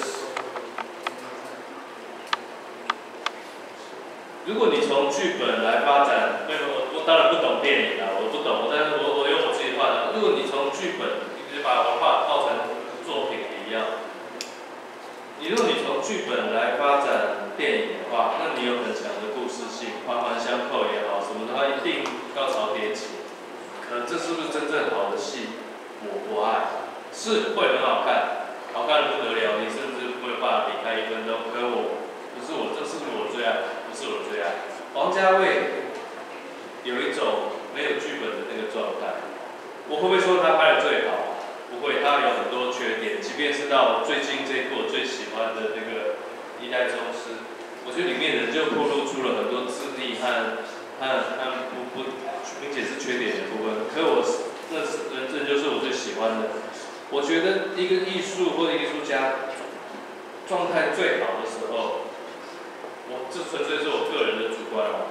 如果你从剧本来发展，没有我我当然不懂电影啊，我不懂，但是我我用我自己的话讲，如果你从剧本，你就把我画套成作品一样，你如果你从剧本来发展电影的话，那你有很强的故事性，环环相扣也好，什么的话一定高潮迭起。可能这是不是真正好的戏？我不爱，是会很好看，好看的不得了，你甚至没有办法离开一分钟。可我不是我，这是不是我最爱？不是我最爱。王家卫有一种没有剧本的那个状态，我会不会说他拍的最好？不会，他有很多缺点，即便是到最近这一部我最喜欢的那个《一代宗师》，我觉得里面人就透露出了很多智力和和和不不明显是缺点的部分。可我那是人这就是我最喜欢的。我觉得一个艺术或者艺术家状态最好的时候，我这纯粹是我个人的主观了，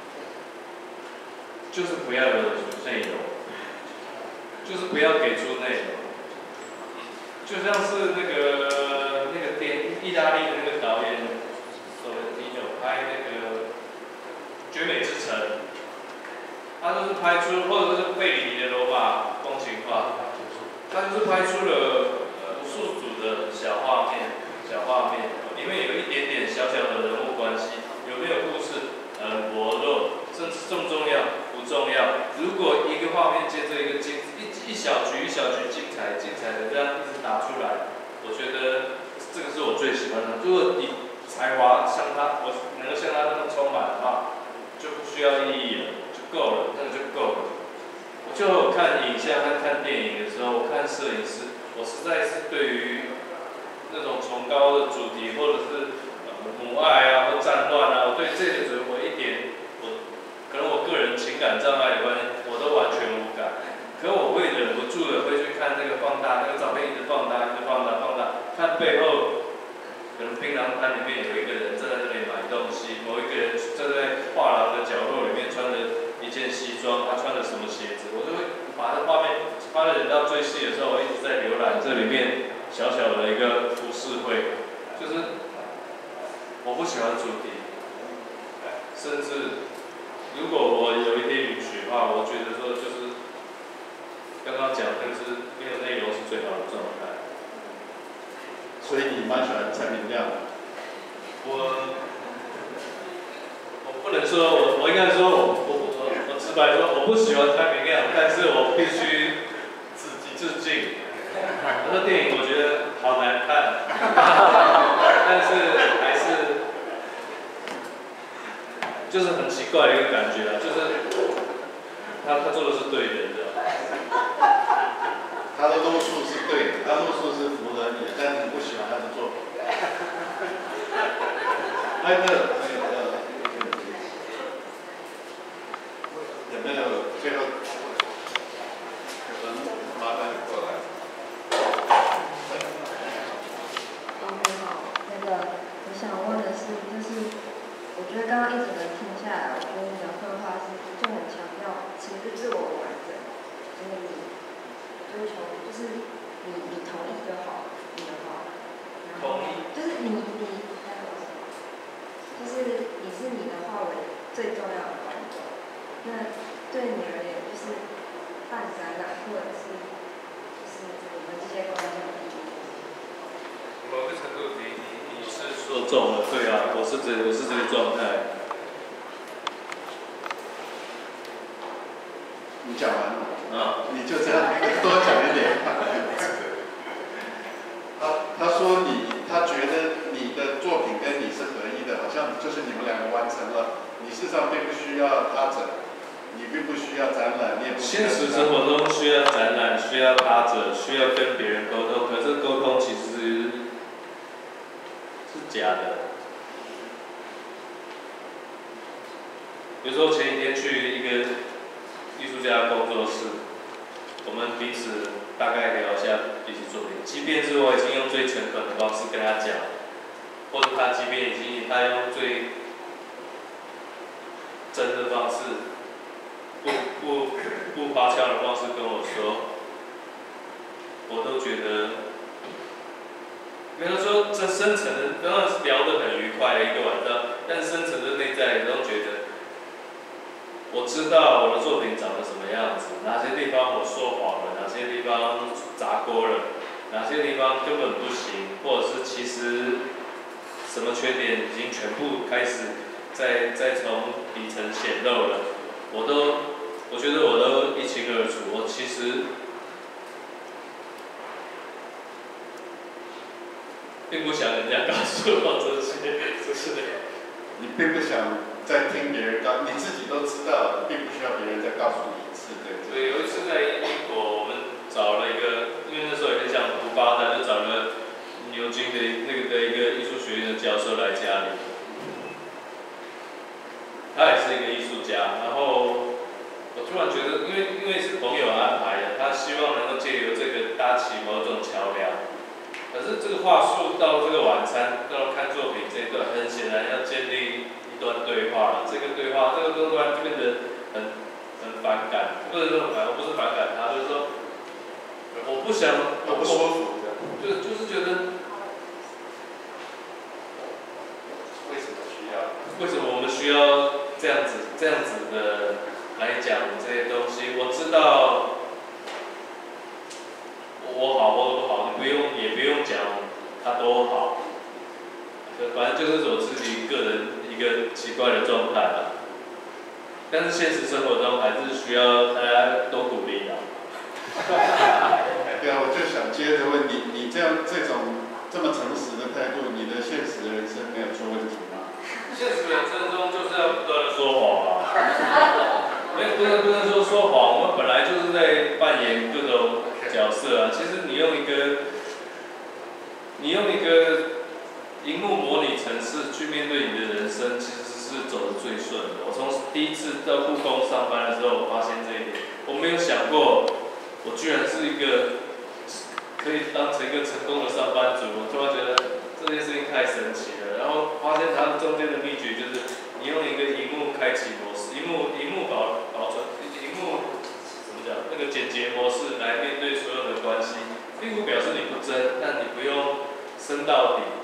就是不要有内容，就是不要给出内容。就像是那个那个电意大利的那个导演，索伦蒂诺拍那个《绝美之城》，他就是拍出，或者是贝里尼的罗马风情画，他就是拍出了呃无数组的小画面，小画面里面有一如果你才华像他，我能够像他那么充满的话，就不需要意义了，就够了，那个就够了。我就有看影像和看电影的时候，我看摄影师，我实在是对于那种崇高的主题，或者是母爱啊或战乱啊，我对这个主题我一点，我可能我个人情感障碍的关系，我都完全无感。可我会忍不住的会去看那个放大，那个照片一直放大，一直放大，放大，看背后。可能槟榔摊里面有一个人站在那里买东西，某一个人站在画廊的角落里面穿着一件西装，他穿着什么鞋子，我就会把这画面发展到最细的时候，我一直在浏览这里面小小的一个浮世绘，就是我不喜欢主题，甚至如果我有一天允许的话，我觉得说就是刚刚讲的是没有内容是最好的状态。 所以你蛮喜欢蔡明亮的。 我我不能说，我我应该说我我我我直白说，我不喜欢蔡明亮，但是我必须致敬致敬。那个电影我觉得好难看，但是还是就是很奇怪的一个感觉啊，就是他他做的是对的，你知道吗？ 他的路数是对的，他路数是符合你的，但是你不喜欢他的作品。还有没有那个有没有最后可能麻烦你过来？ 哦，好，那个我想问的是，就是我觉得刚刚一整个听下来，我觉得你的绘画是就很强调，其实自我完整，就是你追求，就是你你同意就好，你的话，然后就是你你就是你是你的话为最重要的观众，那对你而言就是办展览或者是就是我们这些观众的意义。 某个程度你你你是说中了，对啊，我是这我是这个状态。 你讲完了。 啊。 你就这样多讲一点。他他说你，他觉得你的作品跟你是合一的，好像就是你们两个完成了。你事实上并不需要他者，你并不需要展览，你也不需要。 现实生活中需要展览，需要他者，需要跟别人沟通，可是沟通其实是假的。比如说前几天去一个艺术家工作室，我们彼此大概聊一下彼此作品，即便是我已经用最诚恳的方式跟他讲，或者他即便已经他用最真的方式，不不不花俏的方式跟我说，我都觉得，没有说这深层的，当然是聊得很愉快的一个晚上，但深层的内在都觉得。我知道我的作品长得什么样子，哪些地方我说谎了，哪些地方砸锅了，哪些地方根本不行，或者是其实什么缺点已经全部开始在在从底层显露了，我都我觉得我都一清二楚。我其实并不想人家告诉我这些，就是你并不想。在听别人告，你自己都知道，并不需要别人再告诉你一次，对。 对，有一次在英国，我们找了一个，因为那时候也很想读八大，就找了牛津的那个的一个艺术学院的教授来家里。他也是一个艺术家，然后我突然觉得，因为因为是朋友安排的，他希望能够借由这个搭起某种桥梁。可是这个话术到这个晚餐，到看作品这一段，很显然要建立。一段对话了，这个对话，这个对话就变得很很反感，不是说很反，我不是反感他，就是说，我不想， 我不舒服， 就就是觉得， 为什么需要？ 为什么我们需要这样子这样子的来讲这些东西？我知道我好或不好，你不用也不用讲他多好，反正就是我自己个人。一个奇怪的状态啦，但是现实生活中还是需要大家多鼓励的。 对啊，我就想接着问你，你这样这种这么诚实的态度，你的现实用一个荧幕模拟程式去面对你的人生，其实是走得最顺的。我从第一次到故宫上班的时候，我发现这一点，我没有想过，我居然是一个可以当成一个成功的上班族。我突然觉得这件事情太神奇了。然后发现它中间的秘诀就是，你用一个荧幕开启模式，荧幕荧幕保保存，荧幕怎么讲？那个简洁模式来面对所有的关系，并不表示你不真，但你不用升到底。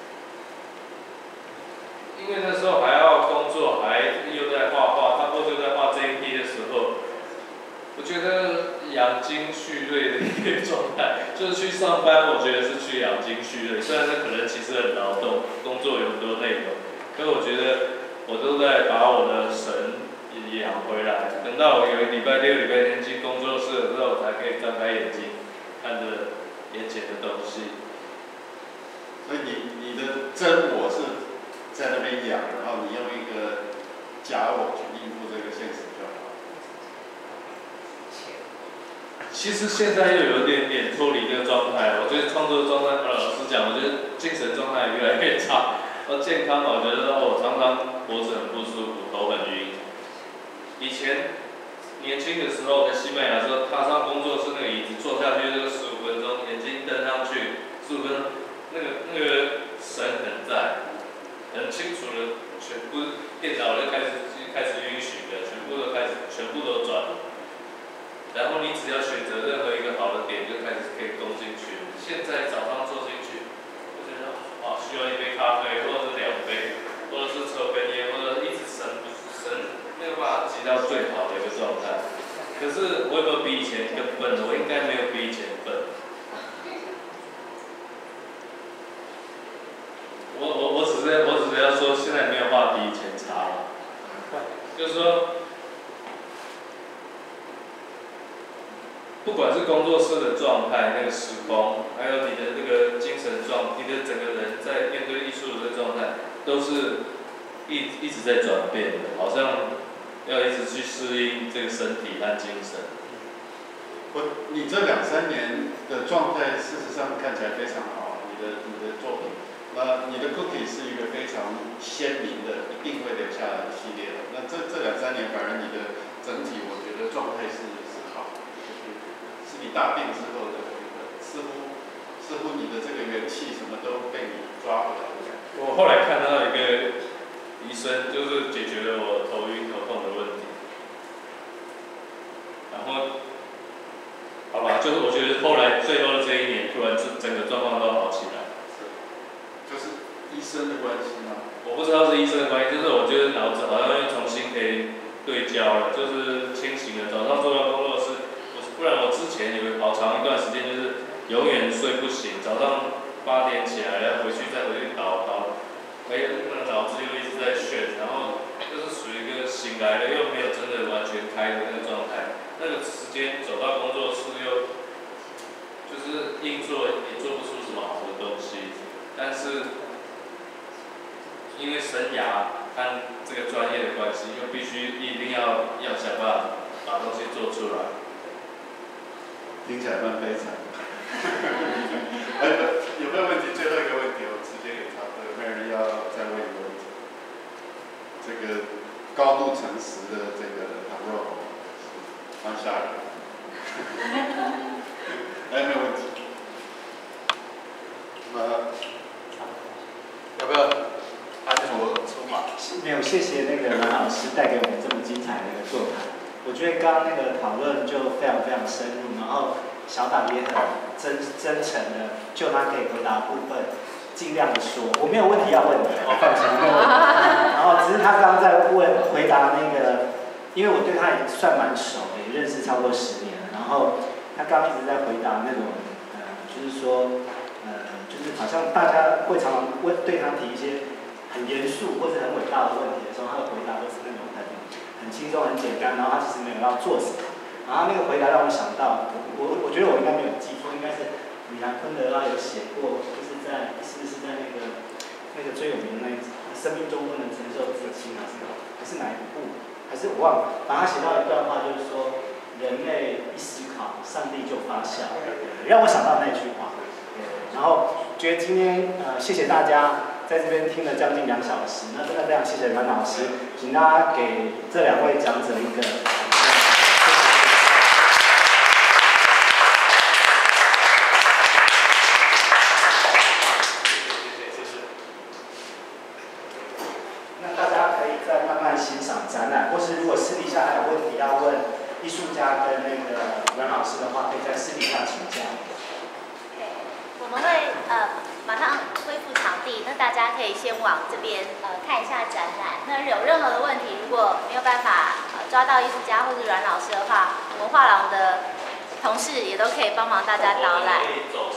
因为那时候还要工作，还又在画画，差不多就在画这一批的时候，我觉得养精蓄锐的一个状态，就是去上班，我觉得是去养精蓄锐。虽然这可能其实很劳动，工作有很多内容，可我觉得我都在把我的神养回来。等到我有礼拜六、礼拜天进工作室的时候，我才可以张开眼睛，看着眼前的东西。 所以你你的真我是在那边养，然后你用一个假我去应付这个现实就好。 其实现在又有点点脱离这个状态，我觉得创作状态，呃，老实讲，我觉得精神状态越来越差。而健康，我觉得我常常脖子很不舒服，头很晕。以前年轻的时候在西班牙的时候，踏上工作室那个椅子坐下去就十五分钟，眼睛瞪上去十五分钟，那个那个神很在。很清楚的，全部电脑就开始开始允许的，全部都开始全部都转了。然后你只要选择任何一个好的点，就开始可以攻进去。现在早上坐进去，我觉得哇，需要一杯咖啡，或者是两杯，或者是抽根烟，或者一直神神没有办法挤到最好的一个状态。可是我有没有比以前更笨？我应该没有比以前笨。我我我只是我只是要说，现在没有办法比以前差了。就是说，不管是工作室的状态、那个时空，还有你的那个精神状，你的整个人在面对艺术的这个状态，都是一一直在转变的，好像要一直去适应这个身体和精神。 我你这两三年的状态，事实上看起来非常好，你的你的作品。那你的 cookie 是一个非常鲜明的，一定会留下来的系列的。那这这两三年，反而你的整体，我觉得状态是是好的，就是是你大病之后的回本，似乎似乎你的这个元气什么都被你抓回来的感觉。 我后来看到一个医生，就是解决了我头晕头痛的问题。然后，好吧，就是我觉得后来最后的这一年，突然整个状况都好起来。 就是医生的关系吗？ 我不知道是医生的关系，就是我觉得脑子好像又重新可以对焦了，就是清醒了。早上坐到工作室，不然我之前有好长一段时间就是永远睡不醒，早上八点起来，然后回去再回去倒倒，哎，那个脑子又一直在旋，然后就是属于一个醒来了又没有真的完全开的那个状态。那个时间走到工作室又就是硬做也做不出什么好的东西。但是，因为生涯和这个专业的关系，又必须一定要要想办法把东西做出来。 听起来蛮悲惨的。哎，有没有问题？最后一个问题，我直接给他。呃，没人要再问一个问题。这个高度诚实的这个唐若红，蛮吓人的。哎，没有问题。那要不要安卓出马？ 没有，谢谢那个蓝老师带给我们这么精彩的一个座谈。我觉得刚刚那个讨论就非常非常深入，然后小党也很真真诚的就他可以回答部分，尽量的说，我没有问题要问的，我放心。然后只是他刚刚在问回答那个，因为我对他也算蛮熟的，也认识超过十年了。然后他刚刚一直在回答那种，呃，就是说。呃，就是好像大家会常常问对他提一些很严肃或者很伟大的问题的时候，他的回答都是那种很很轻松、很简单，然后他其实没有要做什么。然后他那个回答让我想到，我我觉得我应该没有记错，应该是米兰昆德拉有写过，就是在是不是在那个那个最有名的那一生命中不能承受自轻还是还是哪一部？还是我忘了。反正他写到一段话，就是说人类一思考，上帝就发笑，让我想到那句话。然后觉得今天呃谢谢大家在这边听了将近两小时，那真的非常谢谢阮老师，请大家给这两位讲者一个。欣赏展览，或是如果私底下还有问题要问艺术家跟那个阮老师的话，可以在私底下请教。 我们会呃马上恢复场地，那大家可以先往这边呃看一下展览。那有任何的问题，如果没有办法呃抓到艺术家或是阮老师的话，我们画廊的同事也都可以帮忙大家导览。